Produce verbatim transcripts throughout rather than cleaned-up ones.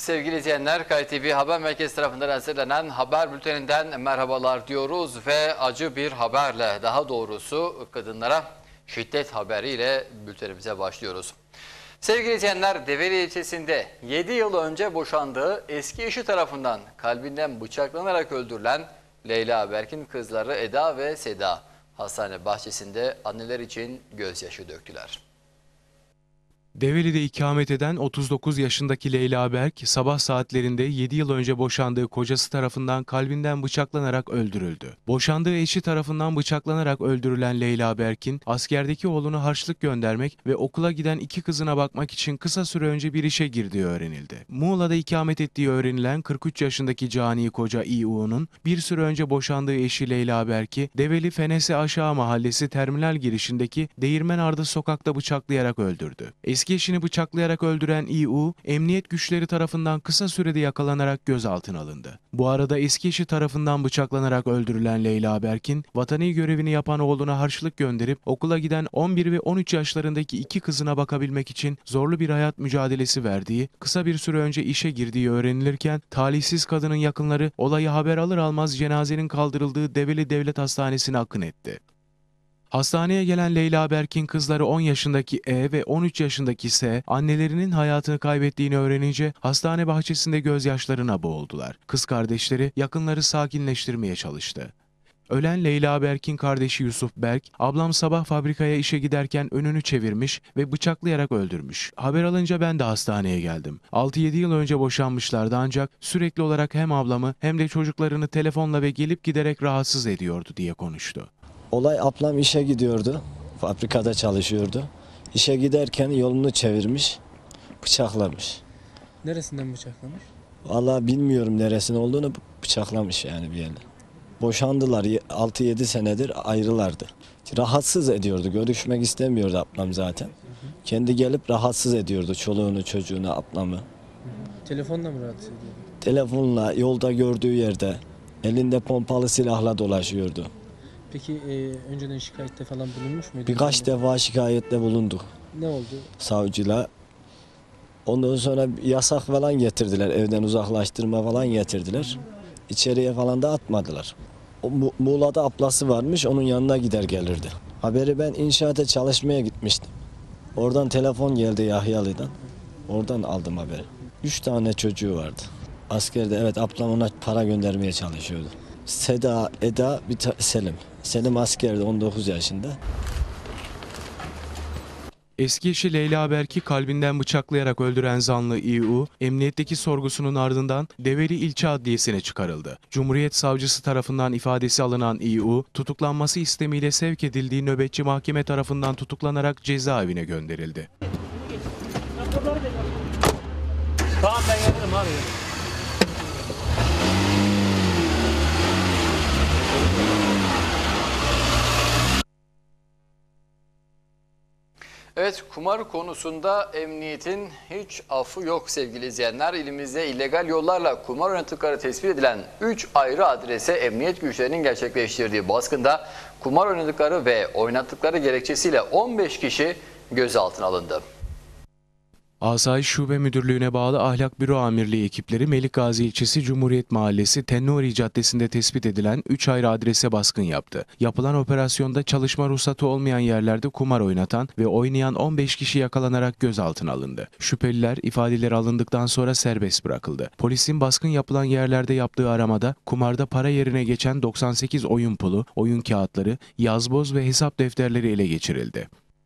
Sevgili izleyenler, K T V Haber Merkezi tarafından hazırlanan haber bülteninden merhabalar diyoruz ve acı bir haberle, daha doğrusu kadınlara şiddet haberiyle bültenimize başlıyoruz. Sevgili izleyenler, Develi ilçesinde yedi yıl önce boşandığı eski eşi tarafından kalbinden bıçaklanarak öldürülen Leyla Berk'in kızları Eda ve Seda hastane bahçesinde anneler için gözyaşı döktüler. Develi'de ikamet eden otuz dokuz yaşındaki Leyla Berk, sabah saatlerinde yedi yıl önce boşandığı kocası tarafından kalbinden bıçaklanarak öldürüldü. Boşandığı eşi tarafından bıçaklanarak öldürülen Leyla Berk'in askerdeki oğlunu harçlık göndermek ve okula giden iki kızına bakmak için kısa süre önce bir işe girdiği öğrenildi. Muğla'da ikamet ettiği öğrenilen kırk üç yaşındaki cani koca İ U'nun bir süre önce boşandığı eşi Leyla Berk'i Develi Fenese Aşağı Mahallesi terminal girişindeki Değirmenardı sokakta bıçaklayarak öldürdü. Eski eşini bıçaklayarak öldüren İ U, emniyet güçleri tarafından kısa sürede yakalanarak gözaltına alındı. Bu arada eski eşi tarafından bıçaklanarak öldürülen Leyla Berk'in vatani görevini yapan oğluna harçlık gönderip okula giden on bir ve on üç yaşlarındaki iki kızına bakabilmek için zorlu bir hayat mücadelesi verdiği, kısa bir süre önce işe girdiği öğrenilirken talihsiz kadının yakınları olayı haber alır almaz cenazenin kaldırıldığı Develi Devlet Hastanesi'ne akın etti. Hastaneye gelen Leyla Berk'in kızları on yaşındaki E ve on üç yaşındaki S, annelerinin hayatını kaybettiğini öğrenince hastane bahçesinde gözyaşlarına boğuldular. Kız kardeşleri yakınları sakinleştirmeye çalıştı. Ölen Leyla Berk'in kardeşi Yusuf Berk, ablam sabah fabrikaya işe giderken önünü çevirmiş ve bıçaklayarak öldürmüş. Haber alınca ben de hastaneye geldim. altı yedi yıl önce boşanmışlardı ancak sürekli olarak hem ablamı hem de çocuklarını telefonla ve gelip giderek rahatsız ediyordu diye konuştu. Olay ablam işe gidiyordu. Fabrikada çalışıyordu. İşe giderken yolunu çevirmiş, bıçaklamış. Neresinden bıçaklamış? Vallahi bilmiyorum neresinin olduğunu, bıçaklamış yani bir yerine. Boşandılar, altı yedi senedir ayrılardı. Rahatsız ediyordu, görüşmek istemiyordu ablam zaten. Hı hı. Kendi gelip rahatsız ediyordu çoluğunu, çocuğunu, ablamı. Hı hı. Telefonla mı rahatsız ediyordu? Telefonla, yolda gördüğü yerde, elinde pompalı silahla dolaşıyordu. Peki e, önceden şikayette falan bulunmuş muydu? Birkaç defa şikayette bulunduk. Ne oldu? Savcıyla. Ondan sonra yasak falan getirdiler, evden uzaklaştırma falan getirdiler. İçeriye falan da atmadılar. O Mu Muğla'da ablası varmış, onun yanına gider gelirdi. Haberi ben inşaata çalışmaya gitmiştim. Oradan telefon geldi Yahyalı'dan. Oradan aldım haberi. Üç tane çocuğu vardı. Askerde, evet, ablam ona para göndermeye çalışıyordu. Seda, Eda, bir Selim. Selim askerde, on dokuz yaşında. Eski eşi Leyla Berk'i kalbinden bıçaklayarak öldüren zanlı İ U, emniyetteki sorgusunun ardından Develi İlçe Adliyesi'ne çıkarıldı. Cumhuriyet Savcısı tarafından ifadesi alınan İ U, tutuklanması istemiyle sevk edildiği nöbetçi mahkeme tarafından tutuklanarak cezaevine gönderildi. Tamam, ben gelirim abi. Evet, kumar konusunda emniyetin hiç affı yok sevgili izleyenler. İlimizde illegal yollarla kumar oynatıkları tespit edilen üç ayrı adrese emniyet güçlerinin gerçekleştirdiği baskında kumar oynadıkları ve oynattıkları gerekçesiyle on beş kişi gözaltına alındı. Asayiş Şube Müdürlüğü'ne bağlı Ahlak Büro Amirliği ekipleri Melikgazi ilçesi Cumhuriyet Mahallesi Tennuri Caddesi'nde tespit edilen üç ayrı adrese baskın yaptı. Yapılan operasyonda çalışma ruhsatı olmayan yerlerde kumar oynatan ve oynayan on beş kişi yakalanarak gözaltına alındı. Şüpheliler ifadeleri alındıktan sonra serbest bırakıldı. Polisin baskın yapılan yerlerde yaptığı aramada kumarda para yerine geçen doksan sekiz oyun pulu, oyun kağıtları, yazboz ve hesap defterleri ele geçirildi.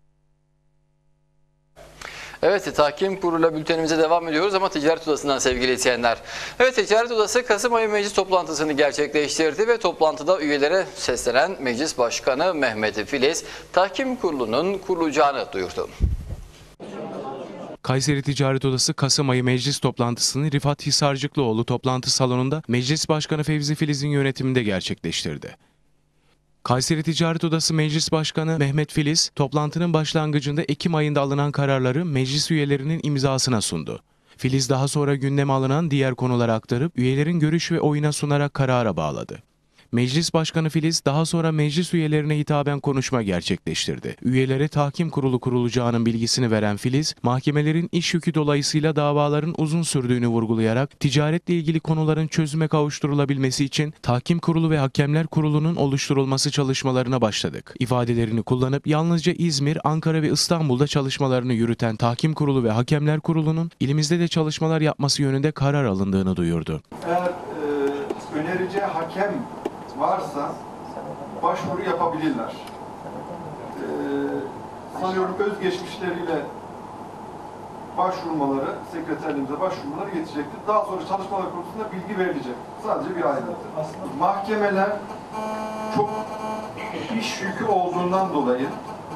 Evet, Tahkim Kurulu'yla bültenimize devam ediyoruz ama Ticaret Odası'ndan sevgili izleyenler. Evet, Ticaret Odası Kasım ayı meclis toplantısını gerçekleştirdi ve toplantıda üyelere seslenen Meclis Başkanı Mehmet Filiz, Tahkim Kurulu'nun kurulacağını duyurdu. Kayseri Ticaret Odası Kasım ayı meclis toplantısını Rifat Hisarcıklıoğlu toplantı salonunda Meclis Başkanı Fevzi Filiz'in yönetiminde gerçekleştirdi. Kayseri Ticaret Odası Meclis Başkanı Mehmet Filiz, toplantının başlangıcında Ekim ayında alınan kararları meclis üyelerinin imzasına sundu. Filiz daha sonra gündeme alınan diğer konuları aktarıp üyelerin görüş ve oyuna sunarak karara bağladı. Meclis Başkanı Filiz daha sonra meclis üyelerine hitaben konuşma gerçekleştirdi. Üyelere tahkim kurulu kurulacağının bilgisini veren Filiz, mahkemelerin iş yükü dolayısıyla davaların uzun sürdüğünü vurgulayarak ticaretle ilgili konuların çözüme kavuşturulabilmesi için tahkim kurulu ve hakemler kurulunun oluşturulması çalışmalarına başladık ifadelerini kullanıp yalnızca İzmir, Ankara ve İstanbul'da çalışmalarını yürüten tahkim kurulu ve hakemler kurulunun ilimizde de çalışmalar yapması yönünde karar alındığını duyurdu. Eğer e, önerici hakem varsa başvuru yapabilirler. E, sanıyorum özgeçmişleriyle başvurmaları, sekreterliğimize başvurmaları yetecektir. Daha sonra çalışmalar konusunda bilgi verilecek. Sadece bir ayrıntı. Mahkemeler çok iş yükü olduğundan dolayı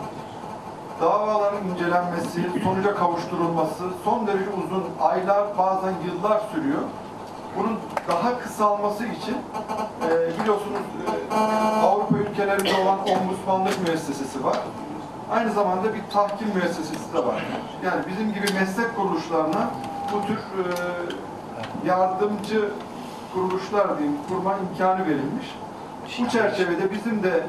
davaların incelenmesi, sonuca kavuşturulması son derece uzun, aylar bazen yıllar sürüyor. Bunun daha kısalması için e, biliyorsunuz e, Avrupa ülkelerinde olan ombudsmanlık müessesesi var. Aynı zamanda bir tahkim müessesesi de var. Yani bizim gibi meslek kuruluşlarına bu tür e, yardımcı kuruluşlar diyeyim, kurma imkanı verilmiş. Bu çerçevede bizim de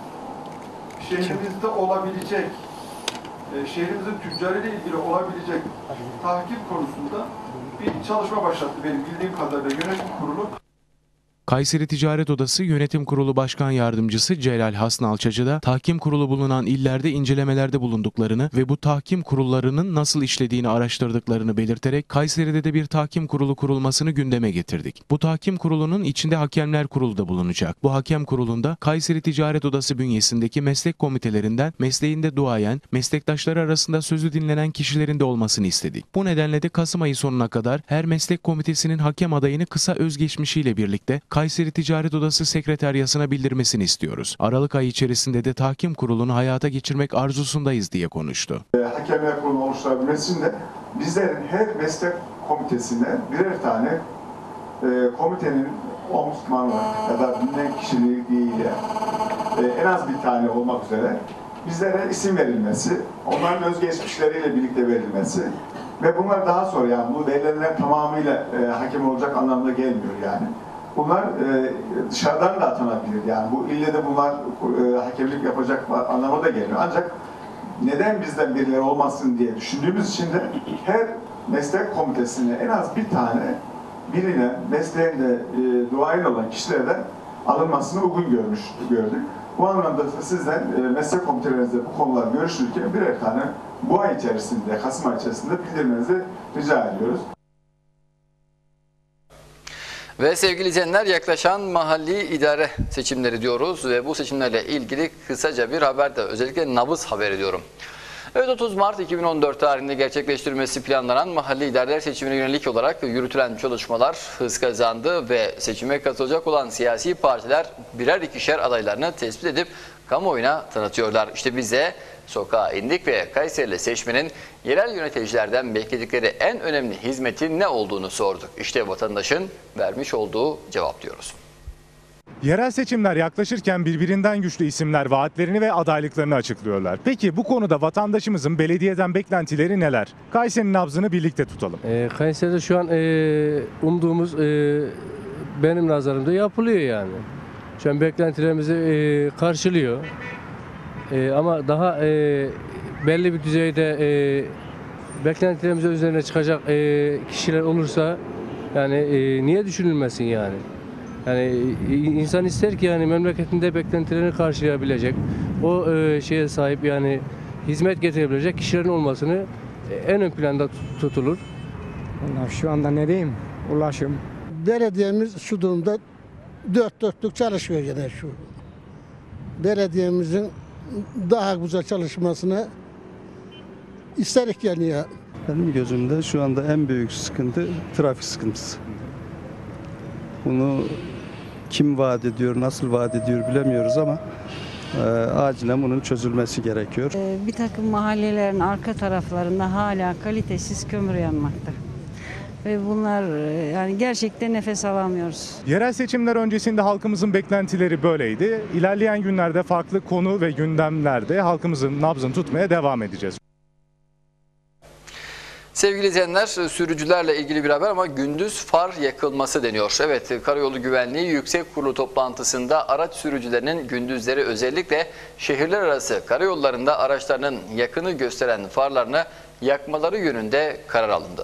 şehrimizde olabilecek, e, şehrimizin tüccarıyla ilgili olabilecek tahkim konusunda bir çalışma başlattı benim bildiğim kadarıyla yönetim kurulu. Kayseri Ticaret Odası Yönetim Kurulu Başkan Yardımcısı Celal Hasnalçacı da tahkim kurulu bulunan illerde incelemelerde bulunduklarını ve bu tahkim kurullarının nasıl işlediğini araştırdıklarını belirterek Kayseri'de de bir tahkim kurulu kurulmasını gündeme getirdik. Bu tahkim kurulunun içinde hakemler kurulu da bulunacak. Bu hakem kurulunda Kayseri Ticaret Odası bünyesindeki meslek komitelerinden mesleğinde duayen, meslektaşları arasında sözü dinlenen kişilerin de olmasını istedik. Bu nedenle de Kasım ayı sonuna kadar her meslek komitesinin hakem adayını kısa özgeçmişiyle birlikte Kayseri Ticaret Odası Sekreteryası'na bildirmesini istiyoruz. Aralık ayı içerisinde de tahkim kurulunu hayata geçirmek arzusundayız diye konuştu. Hakemler kurulu oluşturabilmesinde bizlerin her meslek komitesine birer tane e, komitenin ombudsmanı ya da bilinen kişiliğiyle e, en az bir tane olmak üzere bizlere isim verilmesi, onların özgeçmişleriyle birlikte verilmesi ve bunlar daha sonra yani bu verilenler tamamıyla e, hakem olacak anlamına gelmiyor yani. Bunlar e, dışarıdan da atanabilir. Yani bu ille de bunlar e, hakemlik yapacak anlamına da geliyor. Ancak neden bizden birileri olmasın diye düşündüğümüz için de her meslek komitesine en az bir tane birine mesleğinde e, duayen olan kişilerden alınmasını uygun görmüş, gördük. Bu anlamda sizden e, meslek komitelerinizde bu konular görüşülürken birer tane bu ay içerisinde, Kasım ayı içerisinde bildirmenizi rica ediyoruz. Ve sevgili izleyenler yaklaşan mahalli idare seçimleri diyoruz ve bu seçimlerle ilgili kısaca bir haber de özellikle nabız haberi diyorum. Evet otuz Mart iki bin on dört tarihinde gerçekleştirilmesi planlanan mahalli idareler seçimine yönelik olarak yürütülen çalışmalar hız kazandı ve seçime katılacak olan siyasi partiler birer ikişer adaylarını tespit edip kamuoyuna tanıtıyorlar. İşte biz de sokağa indik ve Kayserili seçmenin yerel yöneticilerden bekledikleri en önemli hizmetin ne olduğunu sorduk. İşte vatandaşın vermiş olduğu cevap diyoruz. Yerel seçimler yaklaşırken birbirinden güçlü isimler vaatlerini ve adaylıklarını açıklıyorlar. Peki bu konuda vatandaşımızın belediyeden beklentileri neler? Kayseri'nin nabzını birlikte tutalım. E, Kayseri'de şu an e, umduğumuz e, benim nazarımda yapılıyor yani. Şu an beklentilerimizi e, karşılıyor. E, ama daha e, belli bir düzeyde e, beklentilerimizin üzerine çıkacak e, kişiler olursa yani e, niye düşünülmesin yani? Yani insan ister ki yani memleketinde beklentilerini karşılayabilecek, o e, şeye sahip yani hizmet getirebilecek kişilerin olmasını en ön planda tutulur. Vallahi şu anda ne diyeyim? Ulaşım. Belediyemiz şu durumda dört dörtlük çalışıyor gene şu. Belediyemizin daha güzel çalışmasını isterik yani ya. Benim gözümde şu anda en büyük sıkıntı trafik sıkıntısı. Bunu kim vaat ediyor, nasıl vaat ediyor bilemiyoruz ama e, acilen bunun çözülmesi gerekiyor. Bir takım mahallelerin arka taraflarında hala kalitesiz kömür yanmakta. Ve bunlar yani gerçekten nefes alamıyoruz. Yerel seçimler öncesinde halkımızın beklentileri böyleydi. İlerleyen günlerde farklı konu ve gündemlerde halkımızın nabzını tutmaya devam edeceğiz. Sevgili izleyenler, sürücülerle ilgili bir haber ama gündüz far yakılması deniyor. Evet, Karayolu Güvenliği Yüksek Kurulu toplantısında araç sürücülerinin gündüzleri özellikle şehirler arası karayollarında araçlarının yakını gösteren farlarını yakmaları yönünde karar alındı.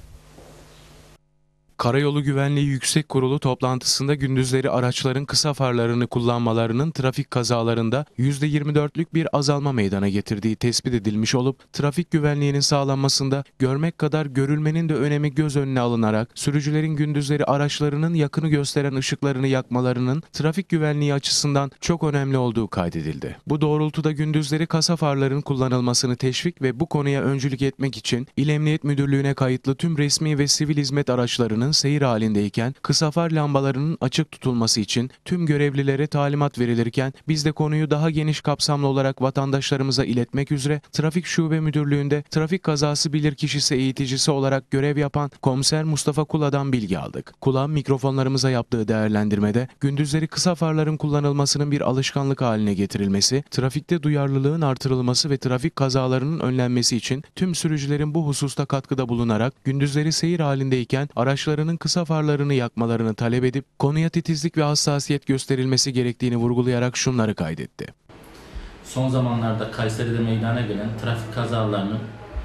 Karayolu Güvenliği Yüksek Kurulu toplantısında gündüzleri araçların kısa farlarını kullanmalarının trafik kazalarında yüzde yirmi dörtlük bir azalma meydana getirdiği tespit edilmiş olup, trafik güvenliğinin sağlanmasında görmek kadar görülmenin de önemi göz önüne alınarak sürücülerin gündüzleri araçlarının yakını gösteren ışıklarını yakmalarının trafik güvenliği açısından çok önemli olduğu kaydedildi. Bu doğrultuda gündüzleri kasa farların kullanılmasını teşvik ve bu konuya öncülük etmek için İl Emniyet Müdürlüğü'ne kayıtlı tüm resmi ve sivil hizmet araçlarının seyir halindeyken kısa far lambalarının açık tutulması için tüm görevlilere talimat verilirken biz de konuyu daha geniş kapsamlı olarak vatandaşlarımıza iletmek üzere Trafik Şube Müdürlüğü'nde trafik kazası bilirkişisi eğiticisi olarak görev yapan Komiser Mustafa Kula'dan bilgi aldık. Kula mikrofonlarımıza yaptığı değerlendirmede gündüzleri kısa farların kullanılmasının bir alışkanlık haline getirilmesi, trafikte duyarlılığın artırılması ve trafik kazalarının önlenmesi için tüm sürücülerin bu hususta katkıda bulunarak gündüzleri seyir halindeyken araçların kısa farlarını yakmalarını talep edip konuya titizlik ve hassasiyet gösterilmesi gerektiğini vurgulayarak şunları kaydetti. Son zamanlarda Kayseri'de meydana gelen trafik kazalarının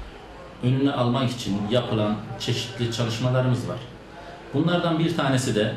önüne almak için yapılan çeşitli çalışmalarımız var. Bunlardan bir tanesi de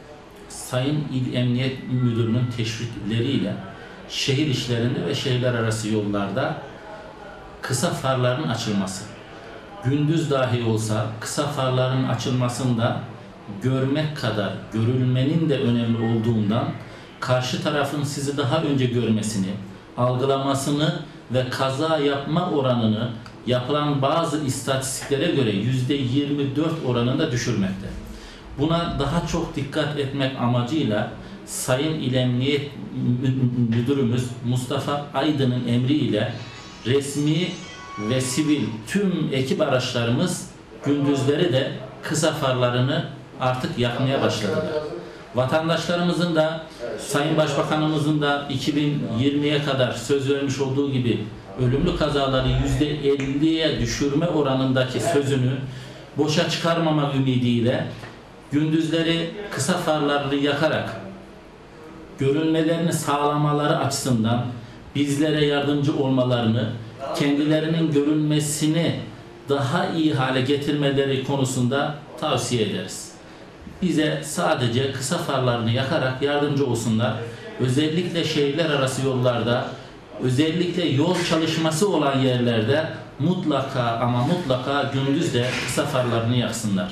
Sayın İl Emniyet Müdürü'nün teşvikleriyle şehir içlerinde ve şehirler arası yollarda kısa farların açılması. Gündüz dahi olsa kısa farların açılmasında görmek kadar görülmenin de önemli olduğundan karşı tarafın sizi daha önce görmesini, algılamasını ve kaza yapma oranını yapılan bazı istatistiklere göre yüzde yirmi dört oranında düşürmekte. Buna daha çok dikkat etmek amacıyla Sayın İl Emniyet Müdürümüz Mustafa Aydın'ın emriyle resmi ve sivil tüm ekip araçlarımız gündüzleri de kısa farlarını artık yakmaya başladılar. Vatandaşlarımızın da Sayın Başbakanımızın da iki bin yirmiye kadar söz vermiş olduğu gibi ölümlü kazaları yüzde elliye düşürme oranındaki sözünü boşa çıkarmamak ümidiyle gündüzleri kısa farlarını yakarak görünmelerini sağlamaları açısından bizlere yardımcı olmalarını, kendilerinin görünmesini daha iyi hale getirmeleri konusunda tavsiye ederiz. Bize sadece kısa farlarını yakarak yardımcı olsunlar. Özellikle şehirler arası yollarda, özellikle yol çalışması olan yerlerde mutlaka ama mutlaka gündüz de kısa farlarını yaksınlar.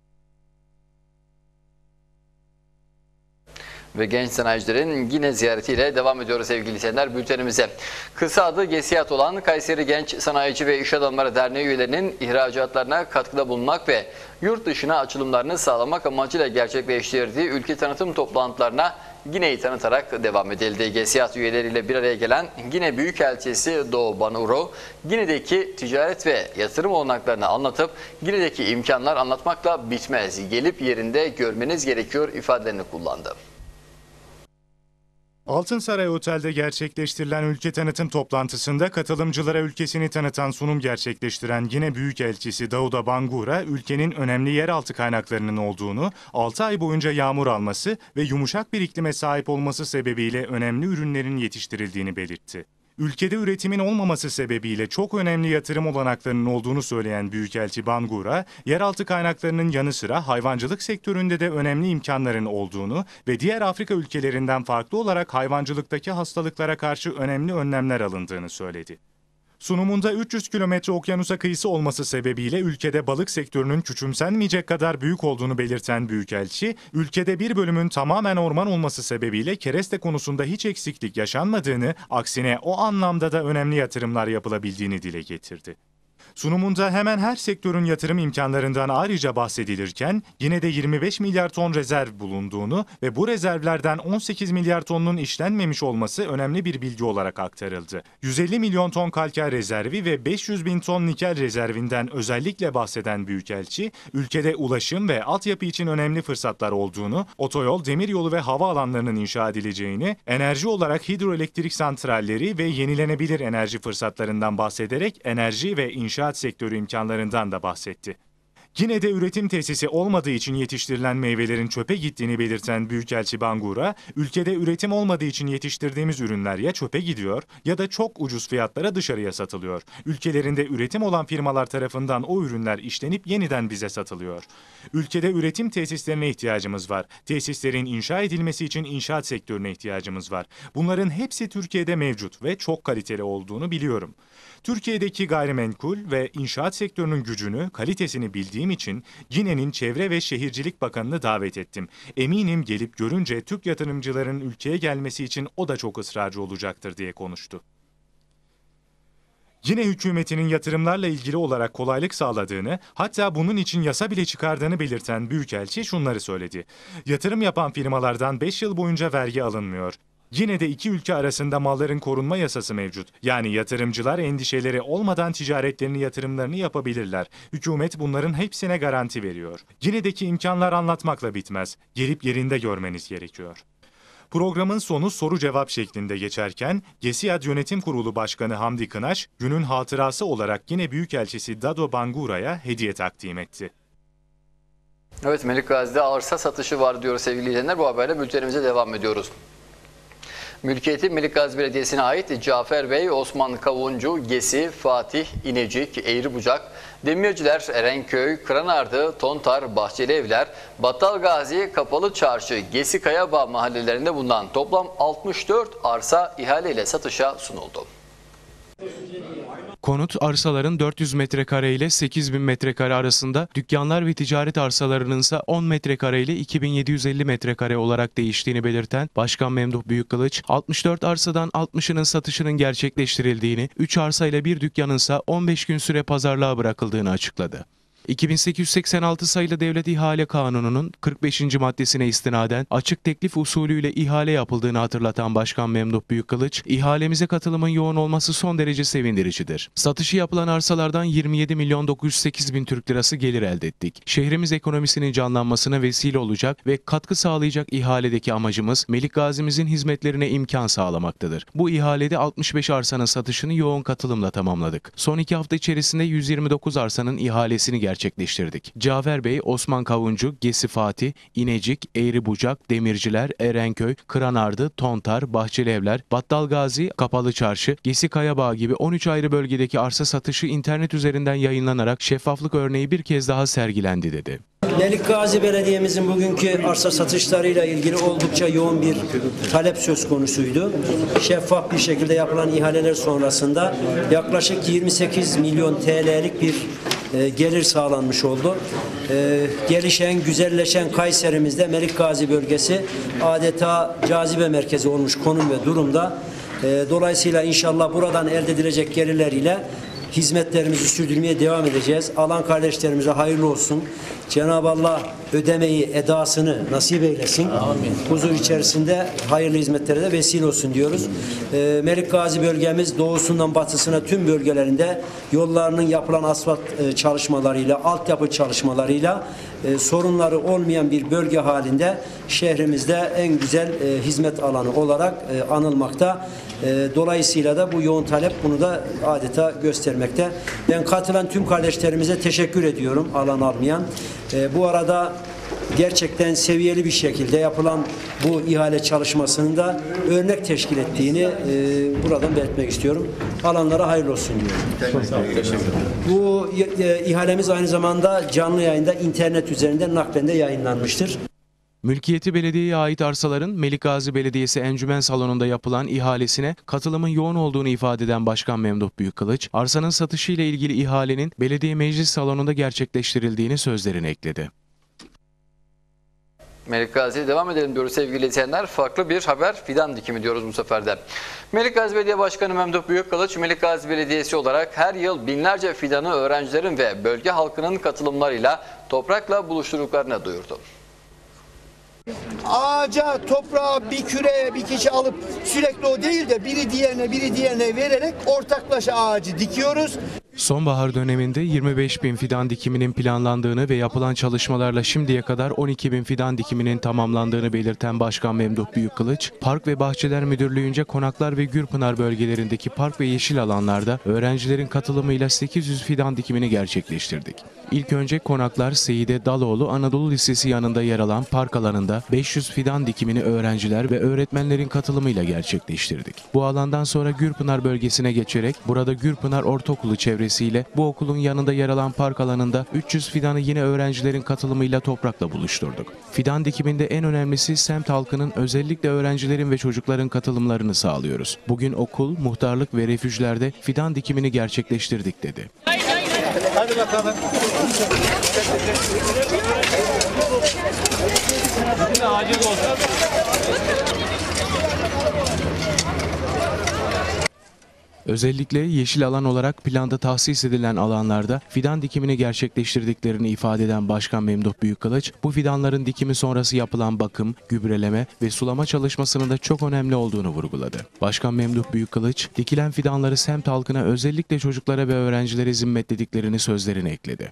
Ve genç sanayicilerin yine ziyaretiyle devam ediyoruz sevgili izleyenler bültenimize. Kısa adı GESİAD olan Kayseri Genç Sanayici ve İş Adamları Derneği üyelerinin ihracatlarına katkıda bulunmak ve yurt dışına açılımlarını sağlamak amacıyla gerçekleştirdiği ülke tanıtım toplantılarına Gine'yi tanıtarak devam edildi. GESİAD üyeleriyle bir araya gelen Gine Büyükelçisi Doğu Banuro, Gine'deki ticaret ve yatırım olanaklarını anlatıp Gine'deki imkanlar anlatmakla bitmez, gelip yerinde görmeniz gerekiyor ifadelerini kullandı. Altınsaray Otel'de gerçekleştirilen ülke tanıtım toplantısında katılımcılara ülkesini tanıtan sunum gerçekleştiren Gine Büyükelçisi Dauda Bangura, ülkenin önemli yeraltı kaynaklarının olduğunu, altı ay boyunca yağmur alması ve yumuşak bir iklime sahip olması sebebiyle önemli ürünlerin yetiştirildiğini belirtti. Ülkede üretimin olmaması sebebiyle çok önemli yatırım olanaklarının olduğunu söyleyen Büyükelçi Bangura, yeraltı kaynaklarının yanı sıra hayvancılık sektöründe de önemli imkanların olduğunu ve diğer Afrika ülkelerinden farklı olarak hayvancılıktaki hastalıklara karşı önemli önlemler alındığını söyledi. Sunumunda üç yüz kilometre okyanusa kıyısı olması sebebiyle ülkede balık sektörünün küçümsenmeyecek kadar büyük olduğunu belirten Büyükelçi, ülkede bir bölümün tamamen orman olması sebebiyle kereste konusunda hiç eksiklik yaşanmadığını, aksine o anlamda da önemli yatırımlar yapılabildiğini dile getirdi. Sunumunda hemen her sektörün yatırım imkanlarından ayrıca bahsedilirken yine de yirmi beş milyar ton rezerv bulunduğunu ve bu rezervlerden on sekiz milyar tonunun işlenmemiş olması önemli bir bilgi olarak aktarıldı. yüz elli milyon ton kalker rezervi ve beş yüz bin ton nikel rezervinden özellikle bahseden Büyükelçi, ülkede ulaşım ve altyapı için önemli fırsatlar olduğunu, otoyol, demiryolu ve havaalanlarının inşa edileceğini, enerji olarak hidroelektrik santralleri ve yenilenebilir enerji fırsatlarından bahsederek enerji ve inşaat inşaat sektörü imkanlarından da bahsetti. Gine'de üretim tesisi olmadığı için yetiştirilen meyvelerin çöpe gittiğini belirten Büyükelçi Bangura, ülkede üretim olmadığı için yetiştirdiğimiz ürünler ya çöpe gidiyor ya da çok ucuz fiyatlara dışarıya satılıyor. Ülkelerinde üretim olan firmalar tarafından o ürünler işlenip yeniden bize satılıyor. Ülkede üretim tesislerine ihtiyacımız var. Tesislerin inşa edilmesi için inşaat sektörüne ihtiyacımız var. Bunların hepsi Türkiye'de mevcut ve çok kaliteli olduğunu biliyorum. Türkiye'deki gayrimenkul ve inşaat sektörünün gücünü, kalitesini bildiğim için Gine'nin Çevre ve Şehircilik Bakanı'nı davet ettim. Eminim gelip görünce Türk yatırımcıların ülkeye gelmesi için o da çok ısrarcı olacaktır diye konuştu. Gine hükümetinin yatırımlarla ilgili olarak kolaylık sağladığını, hatta bunun için yasa bile çıkardığını belirten Büyükelçi şunları söyledi. Yatırım yapan firmalardan beş yıl boyunca vergi alınmıyor. Yine de iki ülke arasında malların korunma yasası mevcut. Yani yatırımcılar endişeleri olmadan ticaretlerini, yatırımlarını yapabilirler. Hükümet bunların hepsine garanti veriyor. Gine'deki imkanlar anlatmakla bitmez. Gelip yerinde görmeniz gerekiyor. Programın sonu soru cevap şeklinde geçerken GESİAD Yönetim Kurulu Başkanı Hamdi Kınaş, günün hatırası olarak Gine Büyükelçisi Dado Bangura'ya hediye takdim etti. Evet, Melikgazi'de arsa satışı var diyor sevgili izleyenler. Bu haberle bültenimize devam ediyoruz. Mülkiyeti Melikgazi Belediyesi'ne ait Cafer Bey, Osman Kavuncu, Gesi, Fatih, İnecik, Eğribucak, Demirciler, Erenköy, Kıranardı, Tontar, Bahçelievler, Battalgazi, Kapalı Çarşı, Gesi Kayabağ mahallelerinde bulunan toplam altmış dört arsa ihaleyle satışa sunuldu. Konut arsaların dört yüz metrekare ile sekiz bin metrekare arasında, dükkanlar ve ticaret arsalarının ise on metrekare ile iki bin yedi yüz elli metrekare olarak değiştiğini belirten Başkan Memduh Büyükkılıç, altmış dört arsadan altmışının satışının gerçekleştirildiğini, üç arsa ile bir dükkanın ise on beş gün süre pazarlığa bırakıldığını açıkladı. iki bin sekiz yüz seksen altı sayılı Devlet İhale Kanunu'nun kırk beşinci maddesine istinaden açık teklif usulüyle ihale yapıldığını hatırlatan Başkan Memduh Büyükkılıç, ihalemize katılımın yoğun olması son derece sevindiricidir. Satışı yapılan arsalardan yirmi yedi milyon dokuz yüz sekiz bin Türk lirası gelir elde ettik. Şehrimiz ekonomisinin canlanmasına vesile olacak ve katkı sağlayacak ihaledeki amacımız Melikgazi'mizin hizmetlerine imkan sağlamaktadır. Bu ihalede altmış beş arsanın satışını yoğun katılımla tamamladık. Son iki hafta içerisinde yüz yirmi dokuz arsanın ihalesini gerçekleştirdik. gerçekleştirdik. Cafer Bey, Osman Kavuncu, Gesi Fatih, İnecik, Eğribucak, Demirciler, Erenköy, Kıranardı, Tontar, Bahçelievler, Battalgazi, Kapalı Çarşı, Gesi Kayabağ gibi on üç ayrı bölgedeki arsa satışı internet üzerinden yayınlanarak şeffaflık örneği bir kez daha sergilendi dedi. Melikgazi Belediye'mizin bugünkü arsa satışlarıyla ilgili oldukça yoğun bir talep söz konusuydu. Şeffaf bir şekilde yapılan ihaleler sonrasında yaklaşık yirmi sekiz milyon T L'lik bir e, gelir sağlanmış oldu. E, gelişen, güzelleşen Kayserimizde Melikgazi bölgesi adeta cazibe merkezi olmuş konum ve durumda. E, dolayısıyla inşallah buradan elde edilecek gelirler ile hizmetlerimizi sürdürmeye devam edeceğiz. Alan kardeşlerimize hayırlı olsun. Cenab-ı Allah ödemeyi, edasını nasip eylesin. Amin. Huzur içerisinde hayırlı hizmetlere de vesile olsun diyoruz. E, Melikgazi bölgemiz doğusundan batısına tüm bölgelerinde yollarının yapılan asfalt e, çalışmalarıyla, altyapı çalışmalarıyla e, sorunları olmayan bir bölge halinde şehrimizde en güzel e, hizmet alanı olarak e, anılmakta. E, dolayısıyla da bu yoğun talep bunu da adeta göstermekte. Ben katılan tüm kardeşlerimize teşekkür ediyorum, alan almayan. E, bu arada gerçekten seviyeli bir şekilde yapılan bu ihale çalışmasının da örnek teşkil ettiğini e, buradan belirtmek istiyorum. Alanlara hayırlı olsun diyorum. Bu e, ihalemiz aynı zamanda canlı yayında internet üzerinden naklen de yayınlanmıştır. Mülkiyeti belediyeye ait arsaların Melikgazi Belediyesi Encümen Salonu'nda yapılan ihalesine katılımın yoğun olduğunu ifade eden Başkan Memduh Büyükkılıç, arsanın satışı ile ilgili ihalenin belediye meclis salonunda gerçekleştirildiğini sözlerine ekledi. Melikgazi'ye devam edelim diyoruz sevgili izleyenler. Farklı bir haber, fidan dikimi diyoruz bu sefer de. Melikgazi Belediye Başkanı Memduh Büyükkılıç, Melikgazi Belediyesi olarak her yıl binlerce fidanı öğrencilerin ve bölge halkının katılımlarıyla toprakla buluşturduklarını duyurdu. Ağaca, toprağa, bir küreye bir kişi alıp sürekli o değil de biri diğerine biri diğerine vererek ortaklaşa ağacı dikiyoruz. Sonbahar döneminde yirmi beş bin fidan dikiminin planlandığını ve yapılan çalışmalarla şimdiye kadar on iki bin fidan dikiminin tamamlandığını belirten Başkan Memduh Büyükkılıç, Park ve Bahçeler Müdürlüğü'nce Konaklar ve Gürpınar bölgelerindeki park ve yeşil alanlarda öğrencilerin katılımıyla sekiz yüz fidan dikimini gerçekleştirdik. İlk önce Konaklar Seyide Daloğlu Anadolu Lisesi yanında yer alan park alanında beş yüz fidan dikimini öğrenciler ve öğretmenlerin katılımıyla gerçekleştirdik. Bu alandan sonra Gürpınar bölgesine geçerek burada Gürpınar Ortaokulu çevresiyle bu okulun yanında yer alan park alanında üç yüz fidanı yine öğrencilerin katılımıyla toprakla buluşturduk. Fidan dikiminde en önemlisi semt halkının, özellikle öğrencilerin ve çocukların katılımlarını sağlıyoruz. Bugün okul, muhtarlık ve refüjlerde fidan dikimini gerçekleştirdik dedi. Hadi bakalım. Özellikle yeşil alan olarak planda tahsis edilen alanlarda fidan dikimini gerçekleştirdiklerini ifade eden Başkan Memduh Büyükkılıç, bu fidanların dikimi sonrası yapılan bakım, gübreleme ve sulama çalışmasının da çok önemli olduğunu vurguladı. Başkan Memduh Büyükkılıç, dikilen fidanları semt halkına, özellikle çocuklara ve öğrencilere zimmetlediklerini sözlerine ekledi.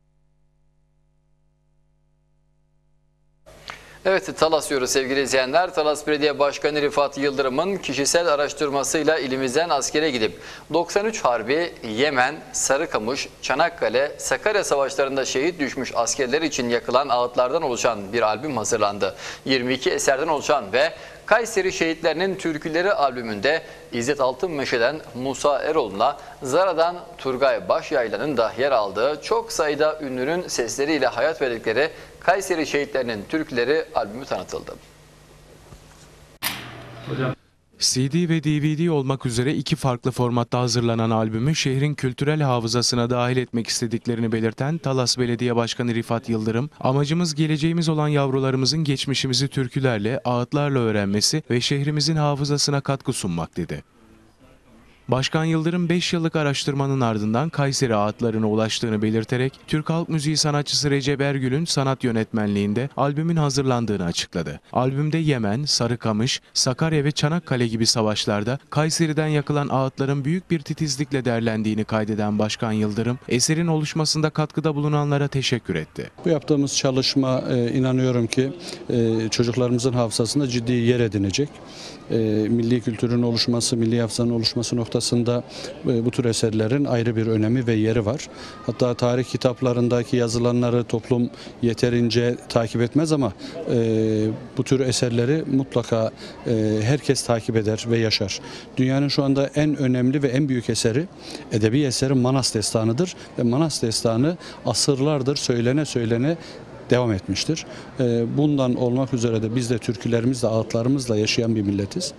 Evet, Talas diyoruz sevgili izleyenler. Talas Belediye Başkanı Rifat Yıldırım'ın kişisel araştırmasıyla ilimizden askere gidip doksan üç Harbi, Yemen, Sarıkamış, Çanakkale, Sakarya savaşlarında şehit düşmüş askerler için yakılan ağıtlardan oluşan bir albüm hazırlandı. yirmi iki eserden oluşan ve Kayseri Şehitlerinin Türküleri albümünde İzzet Altınmeşe'den Musa Eroğlu'na, Zara'dan Turgay Başyaylan'ın da yer aldığı çok sayıda ünlünün sesleriyle hayat verdikleri Kayseri Şehitlerinin Türküleri albümü tanıtıldı. Hocam. C D ve D V D olmak üzere iki farklı formatta hazırlanan albümü şehrin kültürel hafızasına dahil etmek istediklerini belirten Talas Belediye Başkanı Rifat Yıldırım, amacımız geleceğimiz olan yavrularımızın geçmişimizi türkülerle, ağıtlarla öğrenmesi ve şehrimizin hafızasına katkı sunmak dedi. Başkan Yıldırım beş yıllık araştırmanın ardından Kayseri ağıtlarına ulaştığını belirterek Türk Halk Müziği sanatçısı Recep Ergül'ün sanat yönetmenliğinde albümün hazırlandığını açıkladı. Albümde Yemen, Sarıkamış, Sakarya ve Çanakkale gibi savaşlarda Kayseri'den yakılan ağıtların büyük bir titizlikle derlendiğini kaydeden Başkan Yıldırım, eserin oluşmasında katkıda bulunanlara teşekkür etti. Bu yaptığımız çalışma e, inanıyorum ki e, çocuklarımızın hafızasında ciddi yer edinecek. E, milli kültürün oluşması, milli hafızanın oluşması noktasında e, bu tür eserlerin ayrı bir önemi ve yeri var. Hatta tarih kitaplarındaki yazılanları toplum yeterince takip etmez ama e, bu tür eserleri mutlaka e, herkes takip eder ve yaşar. Dünyanın şu anda en önemli ve en büyük eseri, edebi eseri Manas Destanı'dır ve Manas Destanı asırlardır söylene söylene devam etmiştir. Bundan olmak üzere de biz de türkülerimizle, ağıtlarımızla yaşayan bir milletiz.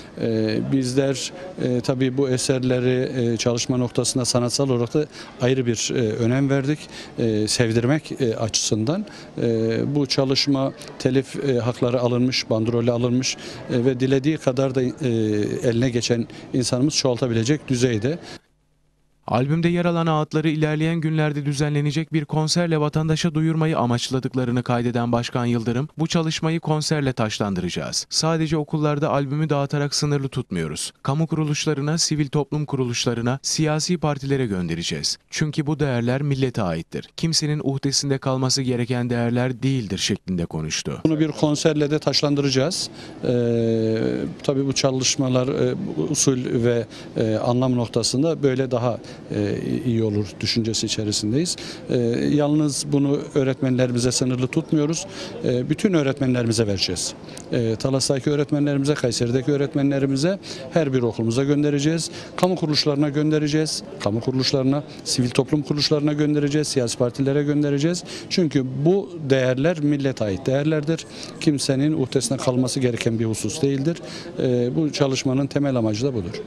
Bizler e, tabii bu eserleri e, çalışma noktasında sanatsal olarak da ayrı bir e, önem verdik. E, sevdirmek e, açısından e, bu çalışma telif e, hakları alınmış, bandrolü alınmış e, ve dilediği kadar da e, eline geçen insanımız çoğaltabilecek düzeyde. Albümde yer alan ağıtları ilerleyen günlerde düzenlenecek bir konserle vatandaşa duyurmayı amaçladıklarını kaydeden Başkan Yıldırım, bu çalışmayı konserle taşlandıracağız. Sadece okullarda albümü dağıtarak sınırlı tutmuyoruz. Kamu kuruluşlarına, sivil toplum kuruluşlarına, siyasi partilere göndereceğiz. Çünkü bu değerler millete aittir. Kimsenin uhdesinde kalması gereken değerler değildir şeklinde konuştu. Bunu bir konserle de taşlandıracağız. Ee, tabii bu çalışmalar e, usul ve e, anlam noktasında böyle daha iyi olur düşüncesi içerisindeyiz. Yalnız bunu öğretmenlerimize sınırlı tutmuyoruz. Bütün öğretmenlerimize vereceğiz. Talas'taki öğretmenlerimize, Kayseri'deki öğretmenlerimize, her bir okulumuza göndereceğiz. Kamu kuruluşlarına göndereceğiz. Kamu kuruluşlarına, sivil toplum kuruluşlarına göndereceğiz. Siyasi partilere göndereceğiz. Çünkü bu değerler millete ait değerlerdir. Kimsenin uhdesine kalması gereken bir husus değildir. Bu çalışmanın temel amacı da budur.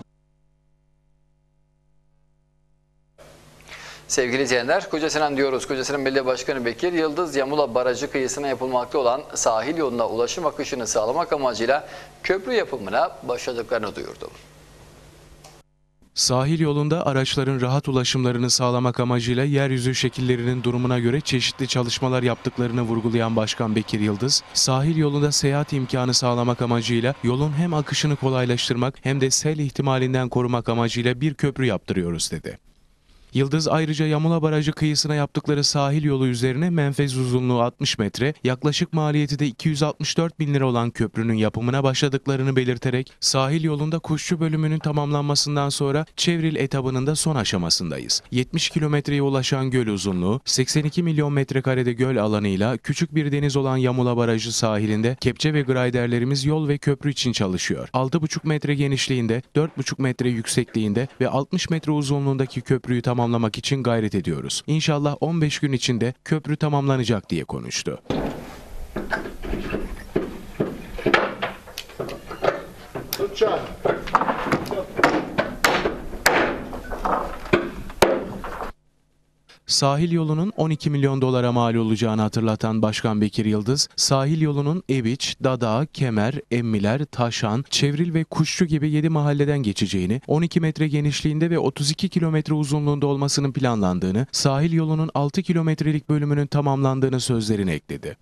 Sevgili izleyenler, Kocasinan diyoruz. Kocasinan Belediye Başkanı Bekir Yıldız, Yamula Barajı kıyısına yapılmakta olan sahil yoluna ulaşım akışını sağlamak amacıyla köprü yapımına başladıklarını duyurdu. Sahil yolunda araçların rahat ulaşımlarını sağlamak amacıyla yeryüzü şekillerinin durumuna göre çeşitli çalışmalar yaptıklarını vurgulayan Başkan Bekir Yıldız, sahil yolunda seyahat imkanı sağlamak amacıyla yolun hem akışını kolaylaştırmak hem de sel ihtimalinden korumak amacıyla bir köprü yaptırıyoruz dedi. Yıldız ayrıca Yamula Barajı kıyısına yaptıkları sahil yolu üzerine menfez uzunluğu altmış metre, yaklaşık maliyeti de iki yüz altmış dört bin lira olan köprünün yapımına başladıklarını belirterek sahil yolunda Kuşçu bölümünün tamamlanmasından sonra Çevril etabının da son aşamasındayız. yetmiş kilometreye ulaşan göl uzunluğu, seksen iki milyon metrekarede göl alanıyla küçük bir deniz olan Yamula Barajı sahilinde kepçe ve grayderlerimiz yol ve köprü için çalışıyor. altı buçuk metre genişliğinde, dört buçuk metre yüksekliğinde ve altmış metre uzunluğundaki köprüyü tamamlamak için gayret ediyoruz. İnşallah on beş gün içinde köprü tamamlanacak diye konuştu. Sahil yolunun on iki milyon dolara mal olacağını hatırlatan Başkan Bekir Yıldız, sahil yolunun Eviç, Dada, Kemer, Emmiler, Taşan, Çevril ve Kuşçu gibi yedi mahalleden geçeceğini, on iki metre genişliğinde ve otuz iki kilometre uzunluğunda olmasının planlandığını, sahil yolunun altı kilometrelik bölümünün tamamlandığını sözlerine ekledi.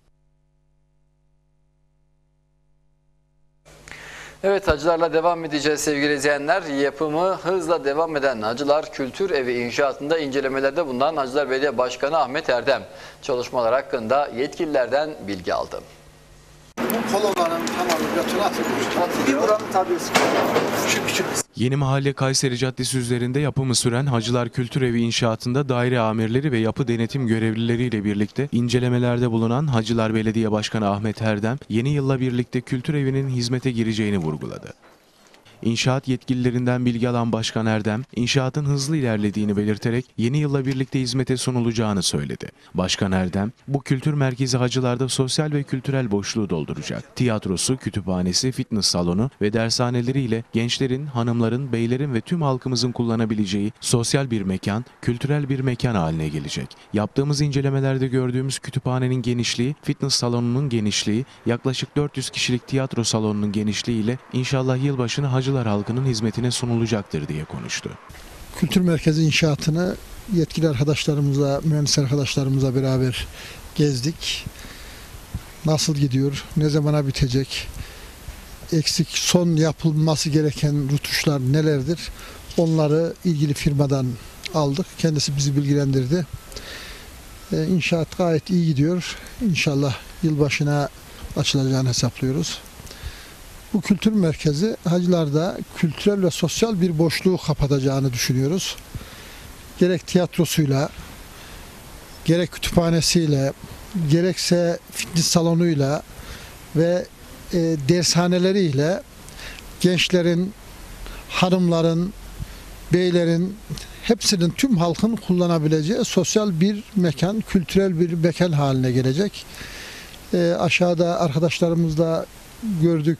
Evet, Hacılarla devam edeceğiz sevgili izleyenler. Yapımı hızla devam eden Hacılar Kültür Evi inşaatında incelemelerde bulunan Hacılar Belediye Başkanı Ahmet Erdem çalışmalar hakkında yetkililerden bilgi aldı. Bu koloların tamamı götüne atılmış. Bir buranın tabiyesi. Küçük küçük. Yeni Mahalle Kayseri Caddesi üzerinde yapımı süren Hacılar Kültür Evi inşaatında daire amirleri ve yapı denetim görevlileriyle birlikte incelemelerde bulunan Hacılar Belediye Başkanı Ahmet Erdem, yeni yılla birlikte kültür evinin hizmete gireceğini vurguladı. İnşaat yetkililerinden bilgi alan Başkan Erdem, inşaatın hızlı ilerlediğini belirterek yeni yılla birlikte hizmete sunulacağını söyledi. Başkan Erdem, bu kültür merkezi Hacılar'da sosyal ve kültürel boşluğu dolduracak. Tiyatrosu, kütüphanesi, fitness salonu ve dershaneleriyle gençlerin, hanımların, beylerin ve tüm halkımızın kullanabileceği sosyal bir mekan, kültürel bir mekan haline gelecek. Yaptığımız incelemelerde gördüğümüz kütüphanenin genişliği, fitness salonunun genişliği, yaklaşık dört yüz kişilik tiyatro salonunun genişliği ile inşallah yılbaşını Hacılar halkının hizmetine sunulacaktır diye konuştu. Kültür merkezi inşaatını yetkili arkadaşlarımızla, mühendis arkadaşlarımızla beraber gezdik. Nasıl gidiyor, ne zamana bitecek, eksik son yapılması gereken rutuşlar nelerdir, onları ilgili firmadan aldık. Kendisi bizi bilgilendirdi. Ee, inşaat gayet iyi gidiyor. İnşallah yılbaşına açılacağını hesaplıyoruz. Bu kültür merkezi Hacılar'da kültürel ve sosyal bir boşluğu kapatacağını düşünüyoruz. Gerek tiyatrosuyla, gerek kütüphanesiyle, gerekse fitness salonuyla ve e, dershaneleriyle gençlerin, hanımların, beylerin, hepsinin, tüm halkın kullanabileceği sosyal bir mekan, kültürel bir mekan haline gelecek. E, aşağıda arkadaşlarımızla gördük.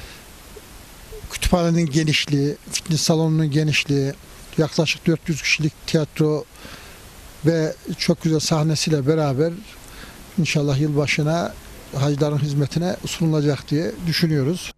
Kütüphanenin genişliği, fitness salonunun genişliği, yaklaşık dört yüz kişilik tiyatro ve çok güzel sahnesiyle beraber inşallah yılbaşına hacıların hizmetine sunulacak diye düşünüyoruz.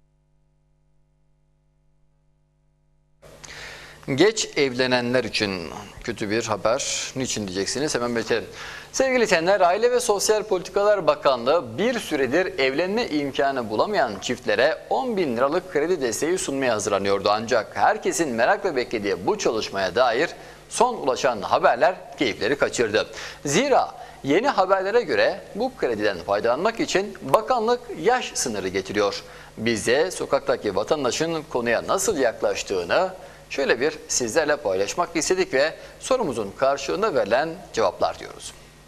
Geç evlenenler için kötü bir haber. Niçin diyeceksiniz? Hemen belirtelim. Sevgili izleyenler, Aile ve Sosyal Politikalar Bakanlığı bir süredir evlenme imkanı bulamayan çiftlere on bin liralık kredi desteği sunmaya hazırlanıyordu. Ancak herkesin merakla beklediği bu çalışmaya dair son ulaşan haberler keyifleri kaçırdı. Zira yeni haberlere göre bu krediden faydalanmak için bakanlık yaş sınırı getiriyor. Biz de sokaktaki vatandaşın konuya nasıl yaklaştığını şöyle bir sizlerle paylaşmak istedik ve sorumuzun karşılığında verilen cevaplar diyoruz.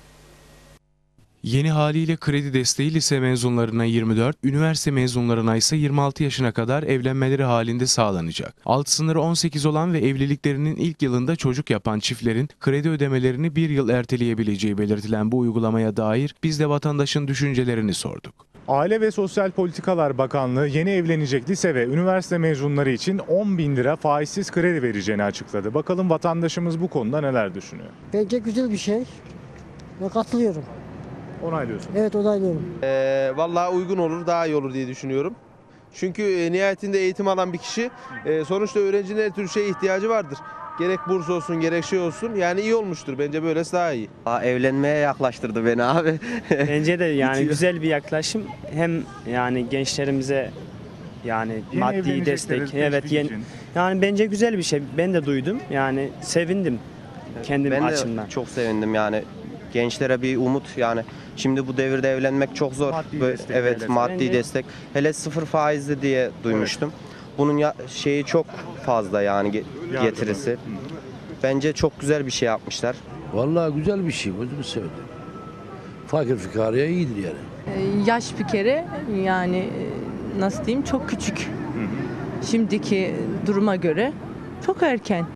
Yeni haliyle kredi desteği lise mezunlarına yirmi dört, üniversite mezunlarına ise yirmi altı yaşına kadar evlenmeleri halinde sağlanacak. Alt sınırı on sekiz olan ve evliliklerinin ilk yılında çocuk yapan çiftlerin kredi ödemelerini bir yıl erteleyebileceği belirtilen bu uygulamaya dair biz de vatandaşın düşüncelerini sorduk. Aile ve Sosyal Politikalar Bakanlığı yeni evlenecek lise ve üniversite mezunları için on bin lira faizsiz kredi vereceğini açıkladı. Bakalım vatandaşımız bu konuda neler düşünüyor? Bence güzel bir şey ve katılıyorum. Onaylıyorsun. Evet, onaylıyorum. Ee, vallahi uygun olur, daha iyi olur diye düşünüyorum. Çünkü e, nihayetinde eğitim alan bir kişi e, sonuçta öğrencinin her türlü şeye ihtiyacı vardır. Gerek burs olsun, gerek şey olsun. Yani iyi olmuştur. Bence böylesi daha iyi. Aa, evlenmeye yaklaştırdı beni abi. Bence de yani güzel bir yaklaşım. Hem yani gençlerimize yani Yeni maddi destek. Evet, yeni, yani bence güzel bir şey. Ben de duydum. Yani sevindim. kendim Ben açımdan. de çok sevindim yani. Gençlere bir umut yani. Şimdi bu devirde evlenmek çok zor. Maddi Böyle, destek, evet, devlet. maddi Bence- destek. Hele sıfır faizli diye duymuştum. Bunun ya, şeyi çok fazla yani ge- getirisi. Bence çok güzel bir şey yapmışlar. Vallahi güzel bir şey. Gözümü sevdim. Fakir fukaraya iyidir yani. Ee, Yaş bir kere yani e, nasıl diyeyim çok küçük. Şimdiki duruma göre çok erken.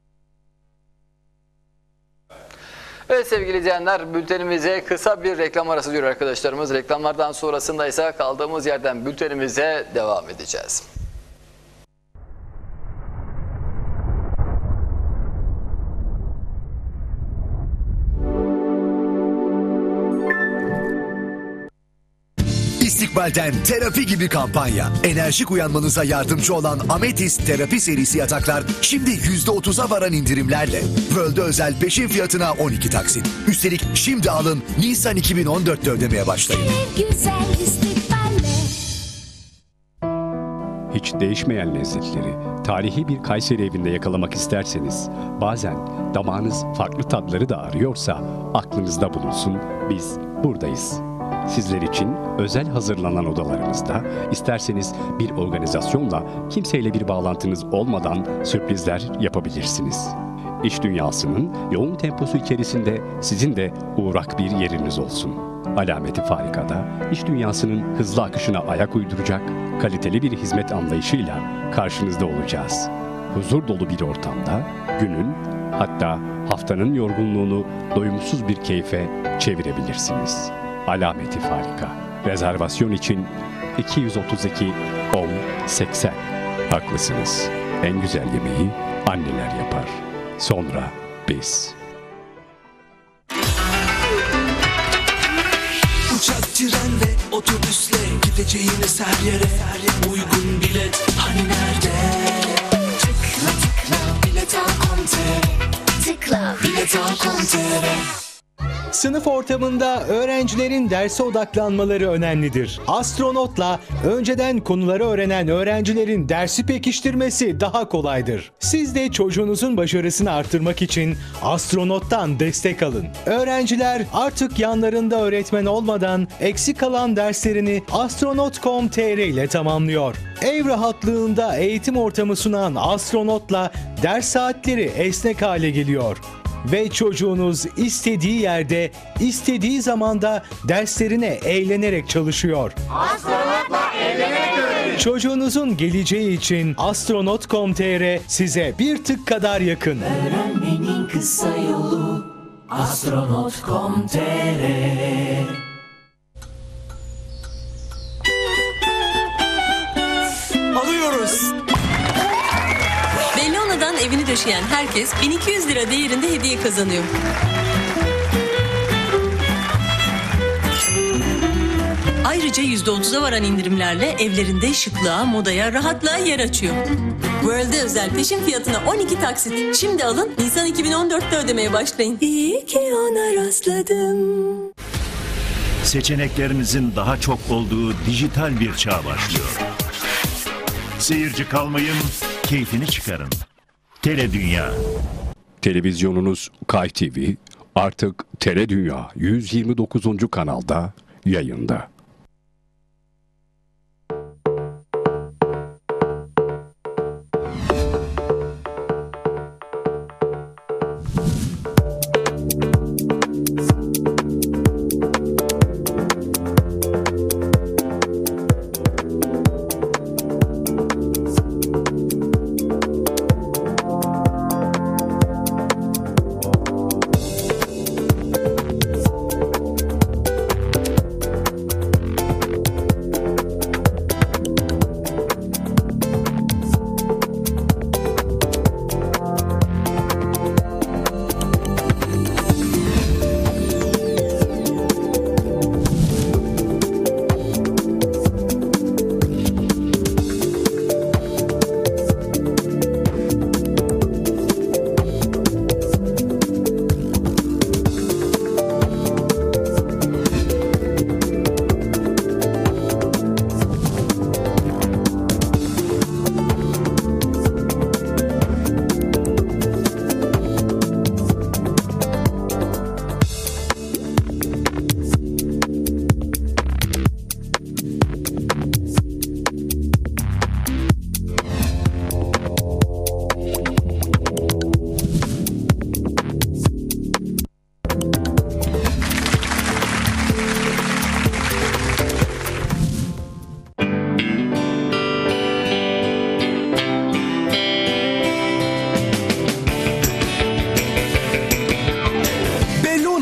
Evet sevgili izleyenler, bültenimize kısa bir reklam arası diyor arkadaşlarımız. Reklamlardan sonrasında ise kaldığımız yerden bültenimize devam edeceğiz. İstikbal'den terapi gibi kampanya. Enerjik uyanmanıza yardımcı olan Ametist terapi serisi yataklar şimdi yüzde otuza varan indirimlerle World'e özel peşin fiyatına on iki taksit. Üstelik şimdi alın, Nisan iki bin on dört'te ödemeye başlayın. Güzel istikballe. Hiç değişmeyen lezzetleri tarihi bir Kayseri evinde yakalamak isterseniz, bazen damağınız farklı tatları da arıyorsa aklınızda bulunsun, biz buradayız. Sizler için özel hazırlanan odalarımızda isterseniz bir organizasyonla kimseyle bir bağlantınız olmadan sürprizler yapabilirsiniz. İş dünyasının yoğun temposu içerisinde sizin de uğrak bir yeriniz olsun. Alameti Farika'da iş dünyasının hızlı akışına ayak uyduracak kaliteli bir hizmet anlayışıyla karşınızda olacağız. Huzur dolu bir ortamda günün, hatta haftanın yorgunluğunu doyumsuz bir keyfe çevirebilirsiniz. Alameti Farika. Rezervasyon için iki yüz otuz iki on seksen. Haklısınız. En güzel yemeği anneler yapar. Sonra biz. Uçak, tren ve otobüsle gideceğiniz her yere uygun bilet hani nerede? Tıkla tıkla bilet al nokta com nokta tr. Tıkla bilet al nokta com nokta tr. Sınıf ortamında öğrencilerin derse odaklanmaları önemlidir. Astronot'la önceden konuları öğrenen öğrencilerin dersi pekiştirmesi daha kolaydır. Siz de çocuğunuzun başarısını artırmak için Astronot'tan destek alın. Öğrenciler artık yanlarında öğretmen olmadan eksik kalan derslerini astronot nokta com nokta tr ile tamamlıyor. Ev rahatlığında eğitim ortamı sunan Astronot'la ders saatleri esnek hale geliyor. Ve çocuğunuz istediği yerde, istediği zamanda derslerine eğlenerek çalışıyor. Astronotla eğlenerek öğrenin. Çocuğunuzun geleceği için astronot nokta com nokta tr size bir tık kadar yakın. Öğrenmenin kısa yolu astronot nokta com nokta tr. Alıyoruz. Bellona'dan evini döşeyen herkes bin iki yüz lira değerinde hediye kazanıyor. Ayrıca yüzde otuza varan indirimlerle evlerinde şıklığa, modaya, rahatlığa yer açıyor. World'e özel peşin fiyatına on iki taksit. Şimdi alın, Nisan iki bin on dört'te ödemeye başlayın. İyi ki ona rastladım. Seçeneklerinizin daha çok olduğu dijital bir çağ başlıyor. Seyirci kalmayın, keyfini çıkarın. Teledünya. Televizyonunuz Kay T V artık Teledünya yüz yirmi dokuzuncu kanalda yayında.